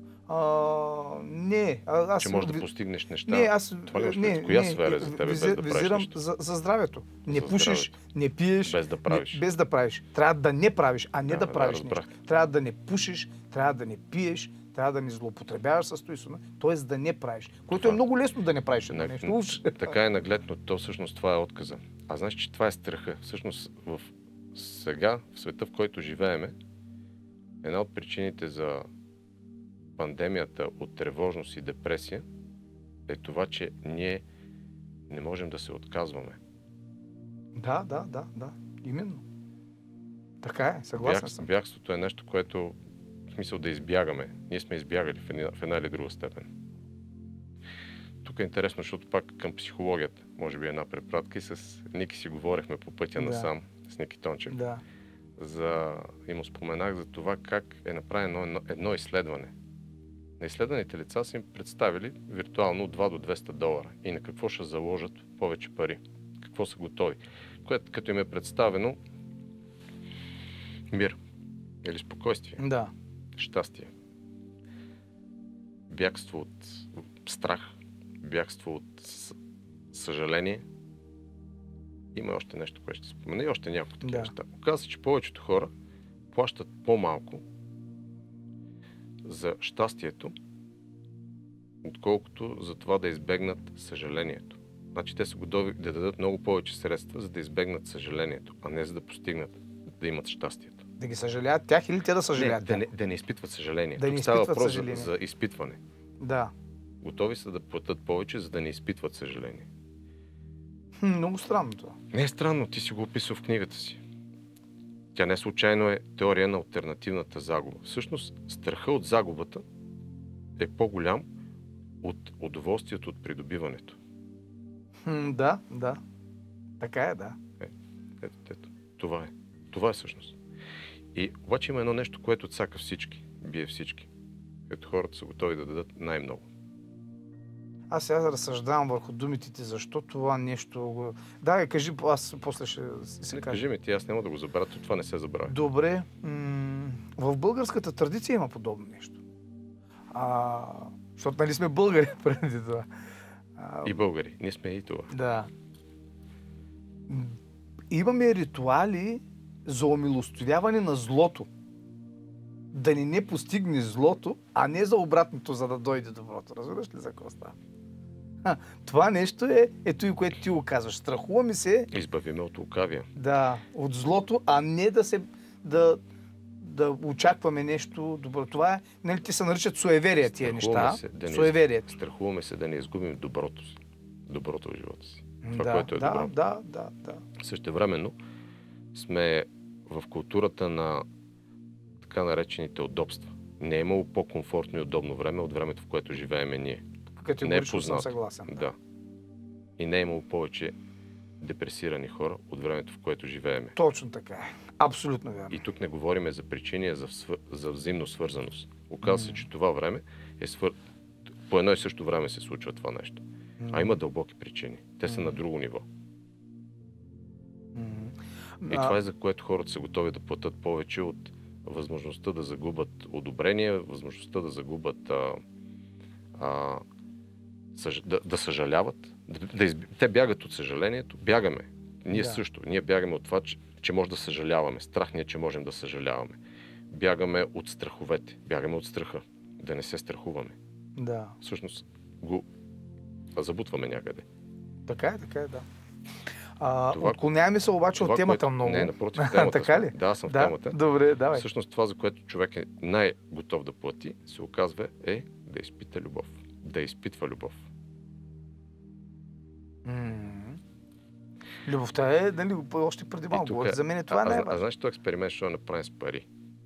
Не.
Че можеш да постигнеш неща.
В
коя сфера за тебе без да правиш нещо?
За здравето. Не пушиш, не пиеш. Без да правиш. Трябва да не правиш, а не да правиш нещо. Трябва да не пушиш, трябва да не пиеш, трябва да не злоупотребяваш с това. Т.е. да не правиш. Което е много лесно да не правиш едно нещо.
Така е нагледно. То всъщност това е отказа. А знаеш, че това е страха. Всъщност сега, в света, в който живееме, една от причините за пандемията от тревожност и депресия е това, че ние не можем да се отказваме.
Да. Именно. Така е, съгласен съм.
Бягството е нещо, което в смисъл да избягаме. Ние сме избягали в една или друга степен. тук е интересно, защото пак към психологията, може би една препратка и с Ники си говорихме по пътя насам, с Ники Тончев.
Да.
И му споменах за това как е направено едно изследване. На изследваните лица са им представили виртуално от 2 до $200 и на какво ще заложат повече пари. Какво са готови. Което като им е представено мир или спокойствие,
Да.
щастие, бягство от страх, бягство от съжаление. Има още нещо, което ще спомена и още няколко такива неща. Оказва се, че повечето хора плащат по-малко за щастието, отколкото за това да избегнат съжалението. Значи те са готови да дадат много повече средства, за да избегнат съжалението, а не за да постигнат да имат щастието.
Да ги съжаляват тях или те да съжаляват?
Да не изпитват съжаление.
Да
Тук
не
става
изпитват
въпрос
съжаление.
за изпитване.
Да.
Готови са да платят повече, за да не изпитват съжаление.
Много странно това.
Не е странно, ти си го описал в книгата си. Тя не случайно е теория на алтернативната загуба. Всъщност, страха от загубата е по-голям от удоволствието от придобиването.
Да. Така е, да.
Ето. Това е. Това е всъщност. И обаче има едно нещо, което цака всички. Бие всички. Ето хората са готови да дадат най-много.
Аз сега разсъждавам върху думите ти, защо това нещо... Да, кажи, аз после ще се кажа.
Кажи ми ти, аз няма да го забравя, това не се забравя.
Добре. В българската традиция има подобно нещо. Защото нали сме българи преди това.
И българи. Ние сме и това.
Да. Имаме ритуали за омилостивяване на злото. Да ни не постигне злото, а не за обратното, за да дойде доброто. Разбираш ли за какво става? Това нещо е ето и което ти го казваш. Страхуваме се...
Избавиме от лукавия.
Да, от злото, а не да очакваме нещо добро. Това е, нали, те се наричат суеверия тия неща. Суеверието.
Страхуваме се да не изгубим доброто в живота си. Това,
Да,
което е добро.
да.
Същевременно сме в културата на така наречените удобства. Не е имало по-комфортно и удобно време от времето, в което живееме ние.
Категорично съм съгласен.
Да. И не е имало повече депресирани хора от времето, в което живееме.
Точно така е. Абсолютно вярно.
И тук не говорим за причини, а за взаимно свързаност. Оказва се, че това време е по едно и също време се случва това нещо. А има дълбоки причини. Те са на друго ниво. И това е за което хората са готови да платят повече от възможността да загубят одобрение, възможността да загубят да съжаляват. Те бягат от съжалението. Бягаме. Ние също. Ние бягаме от това, че може да съжаляваме. Страх ни е, че можем да съжаляваме. Бягаме от страховете. Бягаме от страха. Да не се страхуваме.
Да.
Всъщност го забутваме някъде.
Така е, да. Отклоняваме се обаче от темата много.
Не, напротив, темата.
Така ли?
Да, съм в темата.
Добре, давай.
Всъщност това, за което човек е най-готов да плати, се оказва да изпита любов. Да изпитва любов.
Любовта е, нали, още преди малко. За мен това не е важно.
Знаеш, този експеримент ще направим с пари.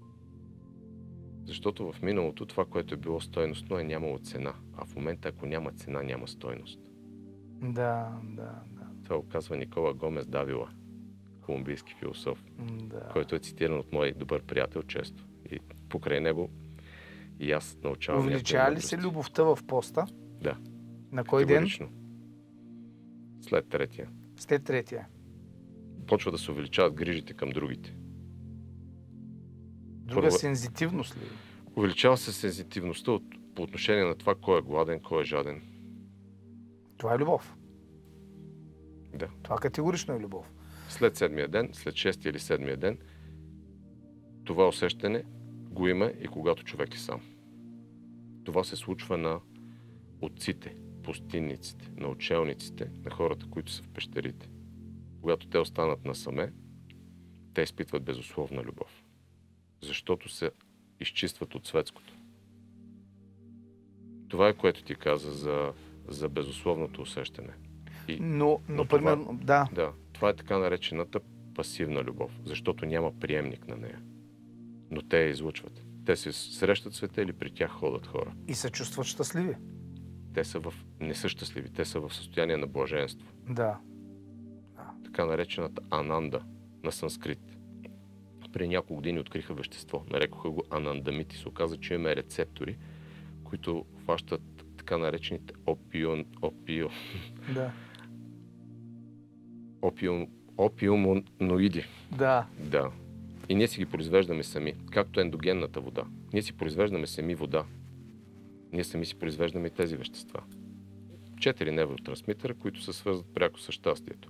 Защото в миналото това, което е било стойностно, е нямало цена. А в момента, ако няма цена, няма стойност.
Да.
Това го казва Никола Гомес Давила, колумбийски философ, който е цитиран от мой добър приятел често. И покрай него и аз научавам някакви мъдрости.
Увеличава ли се любовта в поста?
Да.
На кой ден?
След третия.
След третия.
Почва да се увеличават грижите към другите.
Друга сензитивност ли?
Увеличава се сензитивността по отношение на това кой е гладен, кой е жаден.
Това е любов.
Да.
Това категорично е любов.
След 7-я ден, след 6-я или 7-я ден, това усещане го има и когато човек е сам. Това се случва на отците, пустинниците, на учелниците, на хората, които са в пещерите. Когато те останат насаме, те изпитват безусловна любов. Защото се изчистват от светското. Това е, което ти каза за безусловното усещане.
Но примерно, да.
Да, това е така наречената пасивна любов, защото няма приемник на нея. Но те я излъчват. Те се срещат света или при тях ходят хора.
И се чувстват щастливи.
Те са не са щастливи, те са в състояние на блаженство.
Да.
Така наречената ананда на санскрит. При няколко години откриха вещество. Нарекоха го анандамид и се оказа, че имаме рецептори, които хващат така наречените опиумоноиди.
Да.
Да. И ние си ги произвеждаме сами, както ендогенната вода. Ние си произвеждаме сами вода. Ние сами си произвеждаме и тези вещества. 4 невротрансмитера, които се свързват пряко с щастието.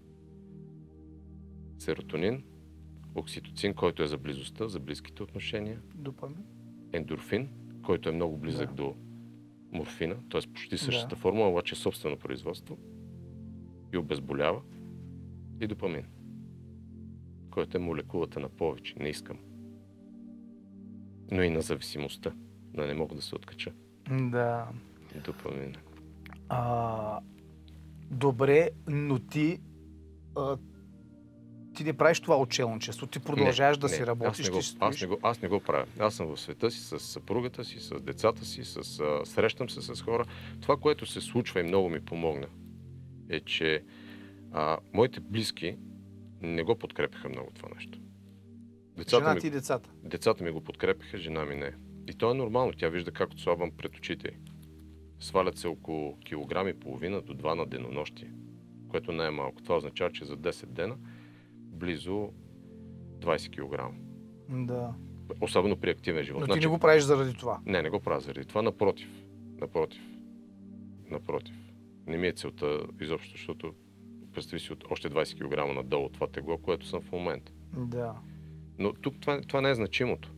Серотонин, окситоцин, който е за близостта, за близките отношения.
Допамин.
Ендорфин, който е много близък до морфина, т.е. почти същата формула, обаче собствено производство. И обезболява. И допамин, който е молекулата на повече. Не искам. Но и на зависимостта. Не мога да се откача.
Да.
Допамин.
Добре, но ти не правиш това отчелничество. Ти продължаваш да си работиш.
Аз не го правя. Аз съм в света си, с съпругата си, с децата си, срещам се с хора. Това, което се случва и много ми помогна, е, че моите близки не го подкрепяха много това нещо.
Жена ти и децата?
Децата ми го подкрепяха, жена ми не. И то е нормално. Тя вижда как отслабвам пред очите й. Свалят се около килограми и половина до 2 на денонощие, което не е малко. Това означава, че за 10 дена близо 20 кг.
Да.
Особено при активен живот.
Но ти не го правиш заради това?
Не го правя заради това. Напротив. Не ми е целта изобщо, защото представи си от още 20 кг надолу това тегло, което съм в момента.
Да.
Но тук това не е значимото.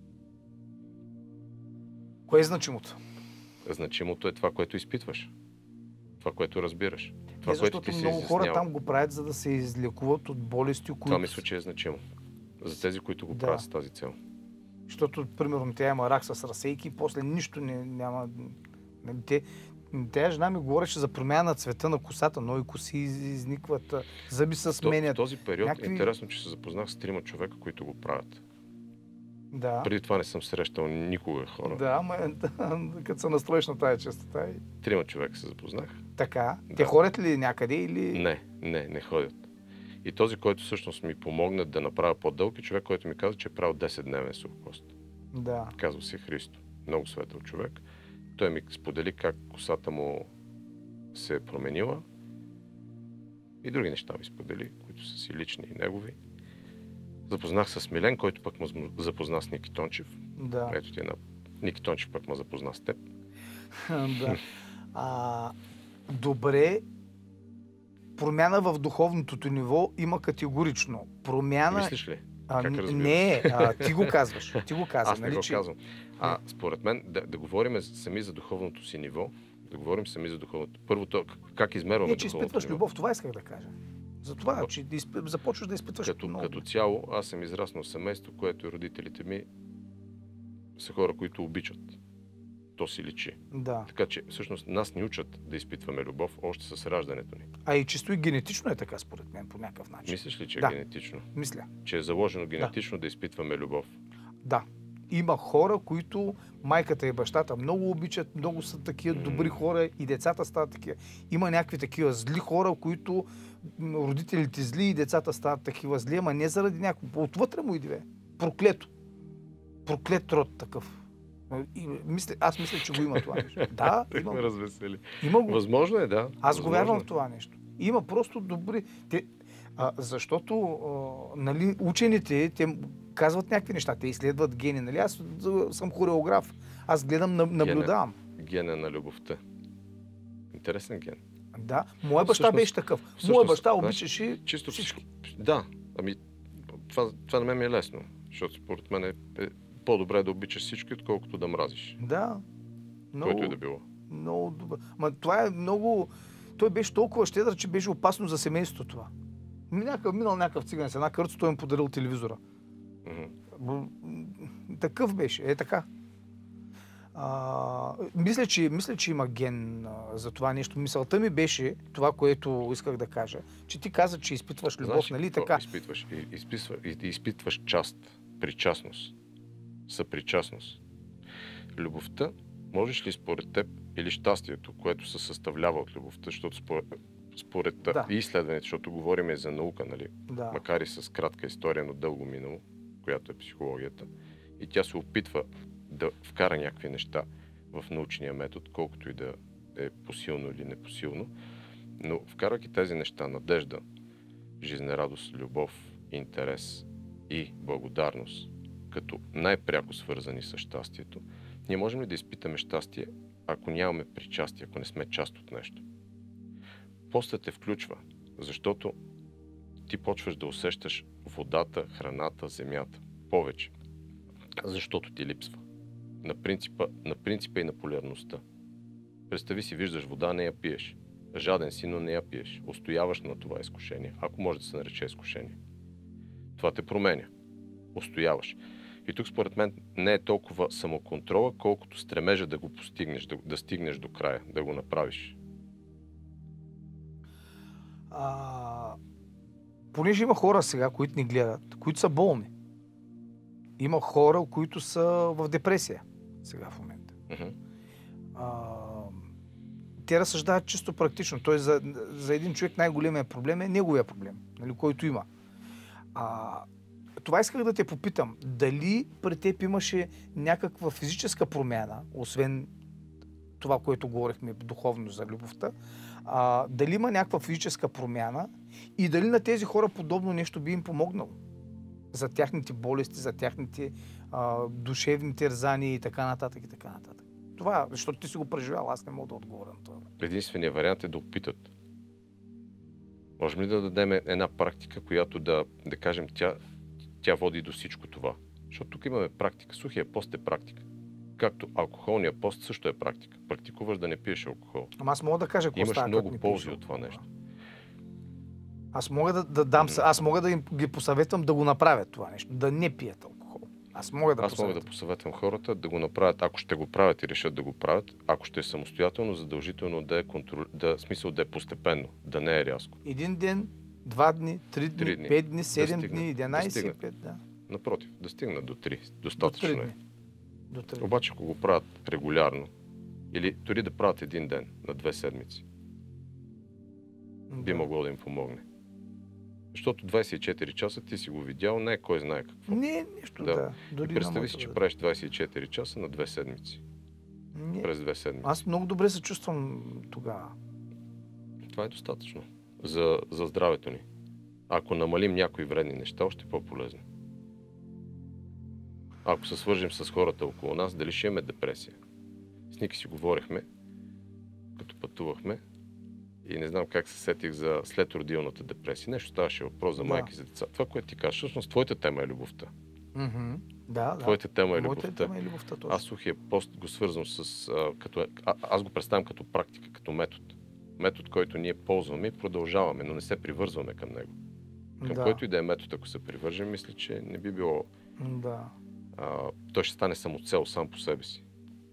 Кое е значимото?
Значимото е това, което изпитваш. Това, което разбираш. Това,
защото което много хора там го правят, за да се излекуват от болести, които...
Това мисля, че е значимо. За тези, които го правят с тази цел.
Защото, примерно, тя има рак с разсейки и после нищо няма... Тя жена ми говореше за промяна на цвета на косата, нови коси изникват, зъби се сменят.
В този период интересно, че се запознах с 3 човека, които го правят.
Да.
Преди това не съм срещал никога хора.
Да, като се настроиш на тази честота.
3 човека се запознах.
Така? Да. Те ходят ли някъде или...
Не ходят. И този, който всъщност ми помогна да направя по-дълъг, е човек, който ми каза, че е правил 10-дневен сух пост.
Да.
Казва се Христо. Много светъл човек. Той ми сподели как косата му се е променила. И други неща ми сподели, които са си лични и негови. Запознах с Милен, който пък ме запозна с Ники Тончев.
Да.
Ето ти Ники Тончев пък ме запозна с теб.
Да. Добре. Промяна в духовното ниво има категорично. Промяна...
Мислиш ли? Как разбираш?
Не, ти го казваш.
Аз не го казвам. Според мен, да говорим сами за духовното си ниво, да говорим сами за духовното. Първото, как измерваме
духовното ниво. Че изпитваш любов, това исках да кажа. Затова, че започваш да изпитваш много.
Като цяло, аз съм израснал в семейство, което родителите ми са хора, които обичат. То си личи.
Да.
Така че, всъщност, нас ни учат да изпитваме любов още с раждането ни.
И чисто и генетично е така, според мен, по някакъв начин.
Мислиш ли, че е генетично?
Мисля.
Че е заложено генетично да изпитваме любов?
Да. Има хора, които майката и бащата много обичат, много са такива добри хора и децата стават такива. Има някакви такива зли хора, които родителите зли и децата стават такива зли, ама не заради някакво. Отвътре му иде. Проклето. Проклет род такъв. Аз мисля, че го има това нещо. Да, има го.
Развесели.
Има го.
Възможно е, да.
Аз го вярвам в това нещо. Има просто добри... Защото учените, те казват някакви неща, те изследват гени. Нали? Аз съм хореограф. Аз гледам, наблюдавам.
Гена на любовта. Интересен ген.
Да, моя баща беше такъв. Моя баща обичаше
чисто
всички.
Да, това на мен ми е лесно, защото според мен е по-добре да обичаш всички, отколкото да мразиш.
Да.
Който и да било.
Много добре. Това е много... Той беше толкова щедър, че беше опасно за семейството това. Минал някакъв циган с една кърца, той им подарил телевизора. Такъв беше. Е така. Мисля, че има ген за това нещо. Мисълта ми беше това, което исках да кажа. Че ти каза, че изпитваш любов,
знаеш,
нали така?
Изпитваш част, причастност, съпричастност. Любовта Можеш ли според теб или щастието, което се съставлява от любовта, защото според и изследването, защото говорим за наука, нали?
Да.
Макар и с кратка история, но дълго минало, която е психологията, и тя се опитва да вкара някакви неща в научния метод, колкото и да е посилно или непосилно, но вкарвайки тези неща, надежда, жизнерадост, любов, интерес и благодарност, като най-пряко свързани с щастието, ние можем ли да изпитаме щастие, ако нямаме причастие, ако не сме част от нещо? После те включва, защото ти почваш да усещаш водата, храната, земята повече, защото ти липсва. На принципа и на полярността. Представи си, виждаш вода, не я пиеш. Жаден си, но не я пиеш. Устояваш на това изкушение, ако може да се нарече изкушение. Това те променя. Устояваш. И тук според мен не е толкова самоконтрола, колкото стремежа да го постигнеш, да стигнеш до края, да го направиш.
Понеже има хора сега, които ни гледат, които са болни. Има хора, които са в депресия сега в момента. Те разсъждават чисто практично. Т.е. за един човек най-големият проблем е неговия проблем, нали, който има. Това исках да те попитам. Дали при теб имаше някаква физическа промяна, освен това, което говорихме духовно за любовта, дали има някаква физическа промяна и дали на тези хора подобно нещо би им помогнало? За тяхните болести, за тяхните душевни терзания и така нататък и така нататък. Това, защото ти си го преживял, аз не мога да отговоря на това.
Единственият вариант е да опитат. Можем ли да дадем една практика, която да кажем, тя води до всичко това? Защото тук имаме практика. Сухия пост е практика. Както алкохолния пост също е практика. Практикуваш да не пиеш алкохол.
Ама аз мога да кажа какво става.
Имаш много ползи от това нещо.
Аз мога аз мога да им ги посъветвам да го направят това нещо, да не пият алкохол. Аз мога да
посъветвам хората да го направят, ако ще го правят и решат да го правят, ако ще е самостоятелно, задължително да е смисъл да е постепенно, да не е рязко.
1 ден, 2 дни, 3 дни, 5 дни, 7 дни, 11, 5, да.
Напротив, да стигнат до 3. Достатъчно е.
До 3.
Обаче, ако го правят регулярно, или дори да правят 1 ден на 2 седмици, би могло да им помогне. Защото 24 часа ти си го видял, не е кой знае какво.
Не, нищо, да.
И представи си, че правиш 24 часа на 2 седмици. През 2 седмици.
Аз много добре се чувствам тогава.
Това е достатъчно за здравето ни. Ако намалим някои вредни неща, още по-полезно. Ако се свържем с хората около нас, дали ще имаме депресия. С Ники си говорихме, като пътувахме, и не знам как се сетих за следродилната депресия. Нещо ставаше въпрос за майки за деца. Това, което ти кажеш, всъщност твоята тема е любовта. Твоята тема е любовта. Аз сухия пост го свързвам с... аз го представям като практика, като метод. Метод, който ние ползваме и продължаваме, но не се привързваме към него. Към който и да е метод, ако се привържем, мисля, че не би било... той ще стане самоцел сам по себе си.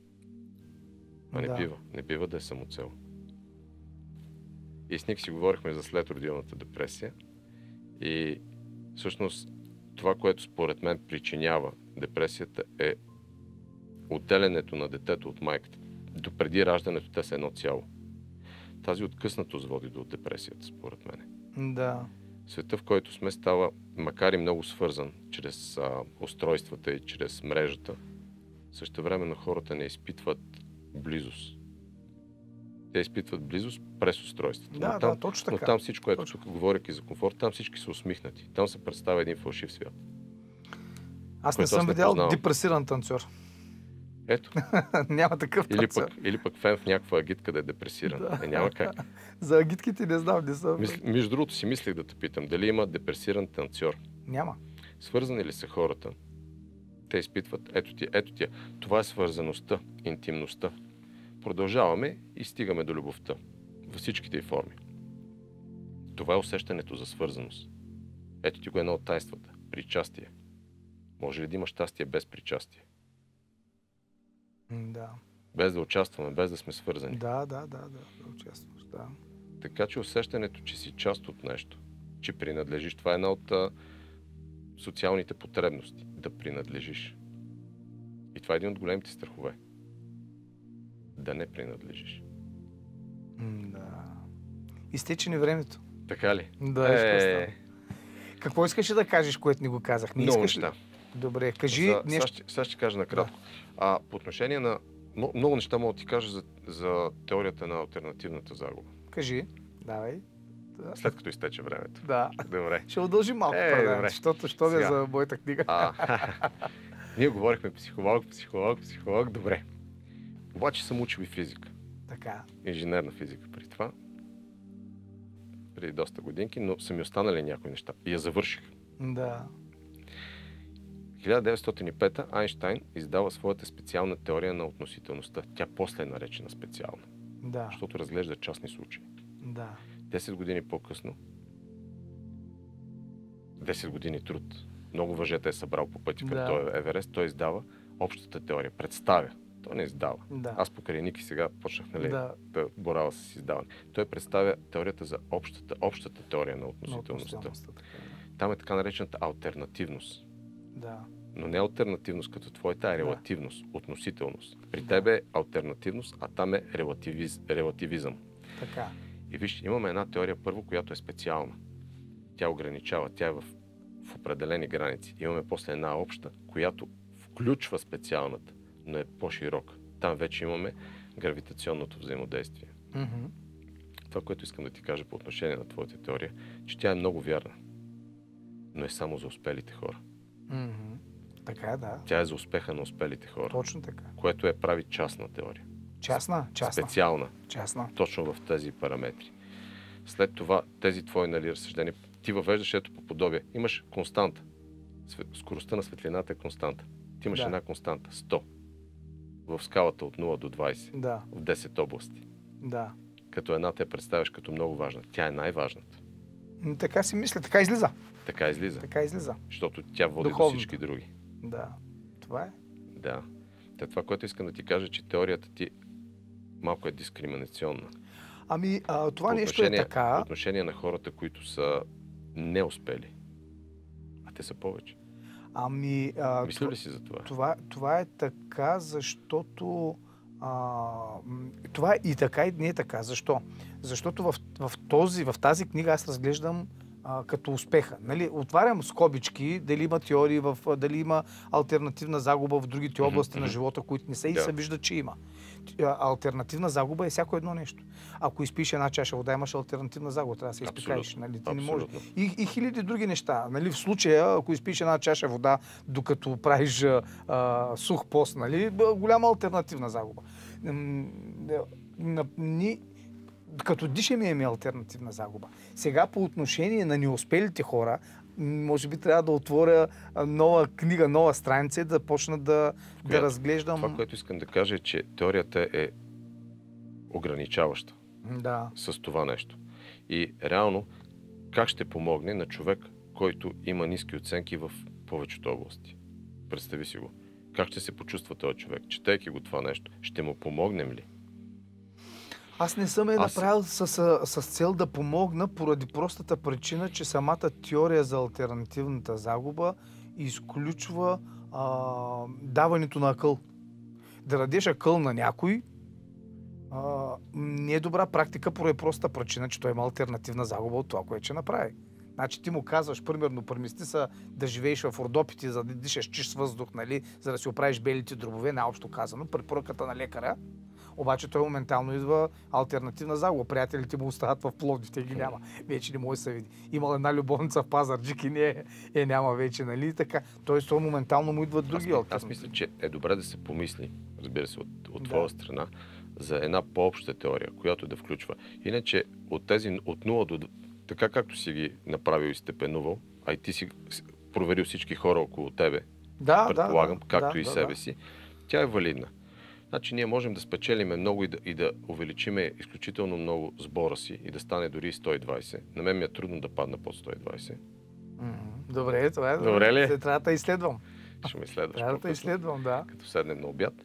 Не бива да е самоцел. И с Ник си говорихме за следродилната депресия. И всъщност това, което според мен причинява депресията, е отделянето на детето от майката. Допреди раждането те са едно цяло. Тази откъснатост води до депресията, според мен.
Да.
Света, в който сме, става, макар и много свързан чрез устройствата и чрез мрежата, същевременно хората не изпитват близост. Те изпитват близост през устройствата.
Точно така.
Но там всичко, ето тук говоряки за комфорт, там всички са усмихнати. Там се представя един фалшив свят.
Аз не съм видял депресиран танцор.
Ето.
Няма такъв танцор.
Или пък фен в някаква агитка да е депресиран. Няма как.
За агитките не знам, не съм.
Между другото си мислех да те питам, дали има депресиран танцор.
Няма.
Свързани ли са хората? Те изпитват, ето тия. Това е свързаността, интимността. Продължаваме и стигаме до любовта. Във всичките й форми. Това е усещането за свързаност. Ето ти го едно от тайнствата. Причастие. Може ли да има щастие без причастие?
Да.
Без да участваме, без да сме свързани.
Да участваш, да.
Така че усещането, че си част от нещо, че принадлежиш, това е една от социалните потребности. Да принадлежиш. И това е един от големите страхове. да не принадлежиш.
Да. Изтече ни времето.
Така ли?
Да, какво става? Какво искаш да кажеш, което ни го казах? Не
Много
искаш ли?
неща.
Добре, кажи нещо.
Сега ще кажа накратко. По отношение на... Много неща мога да ти кажа за теорията на алтернативната загуба.
Кажи. Давай. Да.
След като изтече времето.
Да.
Добре.
Ще удължим малко предаването, защото що е за моята книга.
Ние говорихме психолог. Добре. Обаче съм учил и физика.
Така.
Инженерна физика при това. Преди доста годинки, но са ми останали някои неща. И я завърших.
Да.
1905 Айнщайн издава своята специална теория на относителността. Тя после е наречена специална.
Да.
Защото разглежда частни случаи.
Да.
10 години по-късно, 10 години труд, много въжета е събрал по пътя към този Еверест, той издава общата теория, представя. Той не издава.
Да.
Аз покрай Ники сега почнах да боравя с издаване. Той представя теорията за общата теория на относителността. Там е така наречената алтернативност.
Да.
Но не алтернативност като твоята, а релативност, относителност. При тебе е алтернативност, а там е релативизъм.
Така.
И виж, имаме една теория първо, която е специална. Тя ограничава, тя е в определени граници. Имаме после една обща, която включва специалната, но е по-широка. Там вече имаме гравитационното взаимодействие.
Mm-hmm.
Това, което искам да ти кажа по отношение на твоята теория, че тя е много вярна, но е само за успелите хора.
Mm-hmm. Така е, да.
Тя е за успеха на успелите хора.
Точно така.
Което прави частна теория.
Частна?
Специална.
Частна.
Точно в тези параметри. След това, тези твои разсъждения, ти въвеждаш ето по подобие. Имаш константа. Скоростта на светлината е константа. Ти имаш една константа. 100. В скалата от 0 до 20.
Да.
В 10 области.
Да.
Като една те представяш като много важна. Тя е най-важната.
Така си мисля. Така излиза.
Така излиза.
Така излиза.
Защото тя води до всички други.
Да. Това е.
Да. Това, което искам да ти кажа, че теорията ти малко е дискриминационна.
Ами, това нещо е така.
По отношение на хората, които са неуспели. А те са повече.
Ами...
Мисля ли си за това?
Това е така, защото... това е и така, и не е така. Защо? Защото в тази книга аз разглеждам като успеха. Нали? Отварям скобички, дали има теории, дали има алтернативна загуба в другите области на живота, които не са и се вижда, че има. Алтернативна загуба е всяко едно нещо. Ако изпиеш една чаша вода, имаш алтернативна загуба, трябва да се изпикаеш. Нали? Ти не можеш. И хиляди други неща. Нали? В случая, ако изпиеш една чаша вода, докато правиш сух пост, нали? Голяма алтернативна загуба. Като дишаме имаме алтернативна загуба. Сега по отношение на неуспелите хора, може би трябва да отворя нова книга, нова страница и да почна да разглеждам...
Това, което искам да кажа е, че теорията е ограничаваща с това нещо. И реално, как ще помогне на човек, който има ниски оценки в повечето области? Представи си го. Как ще се почувства този човек? Четейки го това нещо, ще му помогнем ли?
Аз не съм направил с цел да помогна, поради простата причина, че самата теория за алтернативната загуба изключва даването на акъл. Да дадеш акъл на някой не е добра практика, поради простата причина, че той има алтернативна загуба от това, което ще направи. Значи ти му казваш, примерно, премести се да живееш в Родопите, за да дишаш чист въздух, нали, за да си оправиш белите дробове, най-общо казано, препоръката на лекаря. Обаче той моментално идва алтернативна загуба. Приятелите му остават в Пловдив, те ги няма. Вече не може да се види. Имал една любовница в Пазарджик и няма вече, нали? Така. Тоест той моментално му идват други алтернативи.
Аз мисля, че е добре да се помисли, разбира се, от твоя страна, за една по-обща теория, която да включва. Иначе от 0 до... Така както си ги направил и степенувал, а и ти си проверил всички хора около тебе, предполагам, както и себе си, тя е валидна. Значи ние можем да спечелиме много и да увеличиме изключително много сбора си и да стане дори 120. На мен ми е трудно да падна под 120.
Добре, това е.
Добре ли?
Трябва да изследвам.
Ще ме следваш
трябва да изследвам, да.
Като седнем на обяд.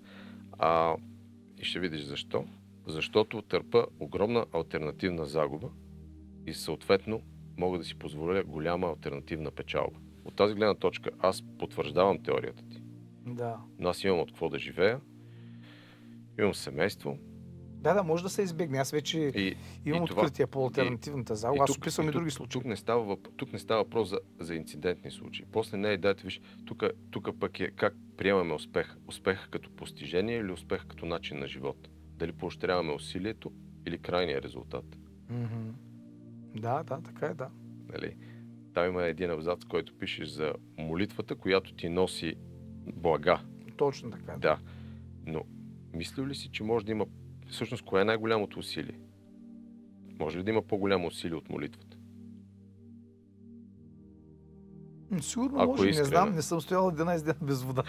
И ще видиш защо. Защото търпа огромна алтернативна загуба и съответно мога да си позволя голяма алтернативна печалба. От тази гледна точка аз потвърждавам теорията ти.
Да.
Но аз имам от какво да живея. Имам семейство,
Да, може да се избегне. Аз вече имам откритие по алтернативната загуба. Аз описвам и други случаи.
Тук не става въпрос за инцидентни случаи. После не е дайте, виж, тук пък е как приемаме успех. Успех като постижение или успех като начин на живот. Дали поощряваме усилието или крайния резултат.
Mm-hmm. Да, така е, да.
Нали? Там има един абзац, който пишеш за молитвата, която ти носи блага.
Точно така.
Да. Но мислил ли си, че може да има... Всъщност, кое е най-голямото усилие? Може ли да има по-голямо усилие от молитвата?
Сигурно може, не знам, не съм стоял 11 дена без вода.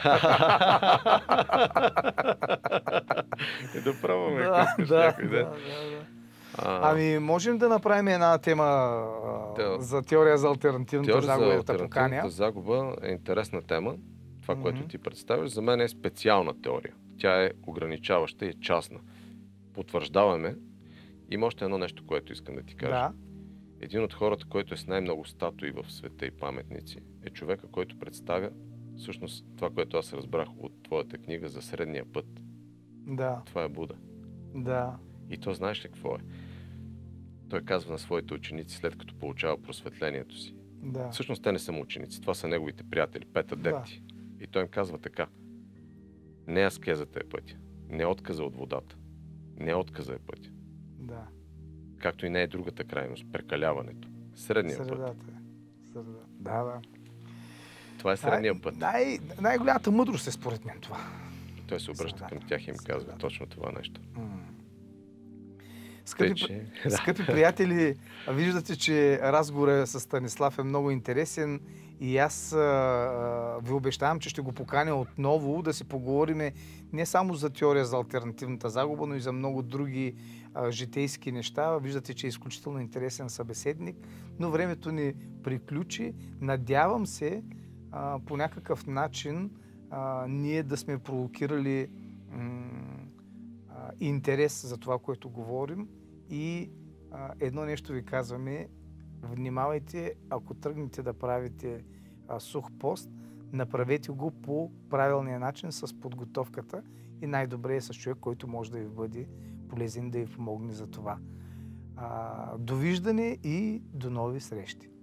Да пробваме.
Да. Ами, можем да направим една тема за теория за алтернативната загуба.
Алтернативната загуба е интересна тема. Това, което ти представиш, за мен е специална теория. Тя е ограничаваща и е частна. Потвърждаваме. Има още едно нещо, което искам да ти кажа.
Да.
Един от хората, който е с най-много статуи в света и паметници, е човека, който представя всъщност това, което аз разбрах от твоята книга за средния път.
Да.
Това е Буда.
Да.
И то знаеш ли какво е? Той казва на своите ученици, след като получава просветлението си.
Да.
Всъщност те не са му ученици, това са неговите приятели, 5 адепти. Да. И той им казва така. Не аскезата е пътя, не отказа от водата, не отказа е пътя.
Да.
Както и не е другата крайност, прекаляването. Средния път.
Средата. Да.
Това е средния път.
Най-голямата мъдрост е според мен това.
Той се обръща към тях и им казва точно това нещо.
Скъпи приятели, виждате, че разговорът с Станислав е много интересен и аз ви обещавам, че ще го поканя отново да си поговорим не само за теория за алтернативната загуба, но и за много други житейски неща. Виждате, че е изключително интересен събеседник, но времето ни приключи. Надявам се по някакъв начин ние да сме провокирали интерес за това, което говорим. И едно нещо ви казваме, внимавайте, ако тръгнете да правите сух пост, направете го по правилния начин с подготовката и най-добре е с човек, който може да ви бъде полезен, да ви помогне за това. Довиждане и до нови срещи!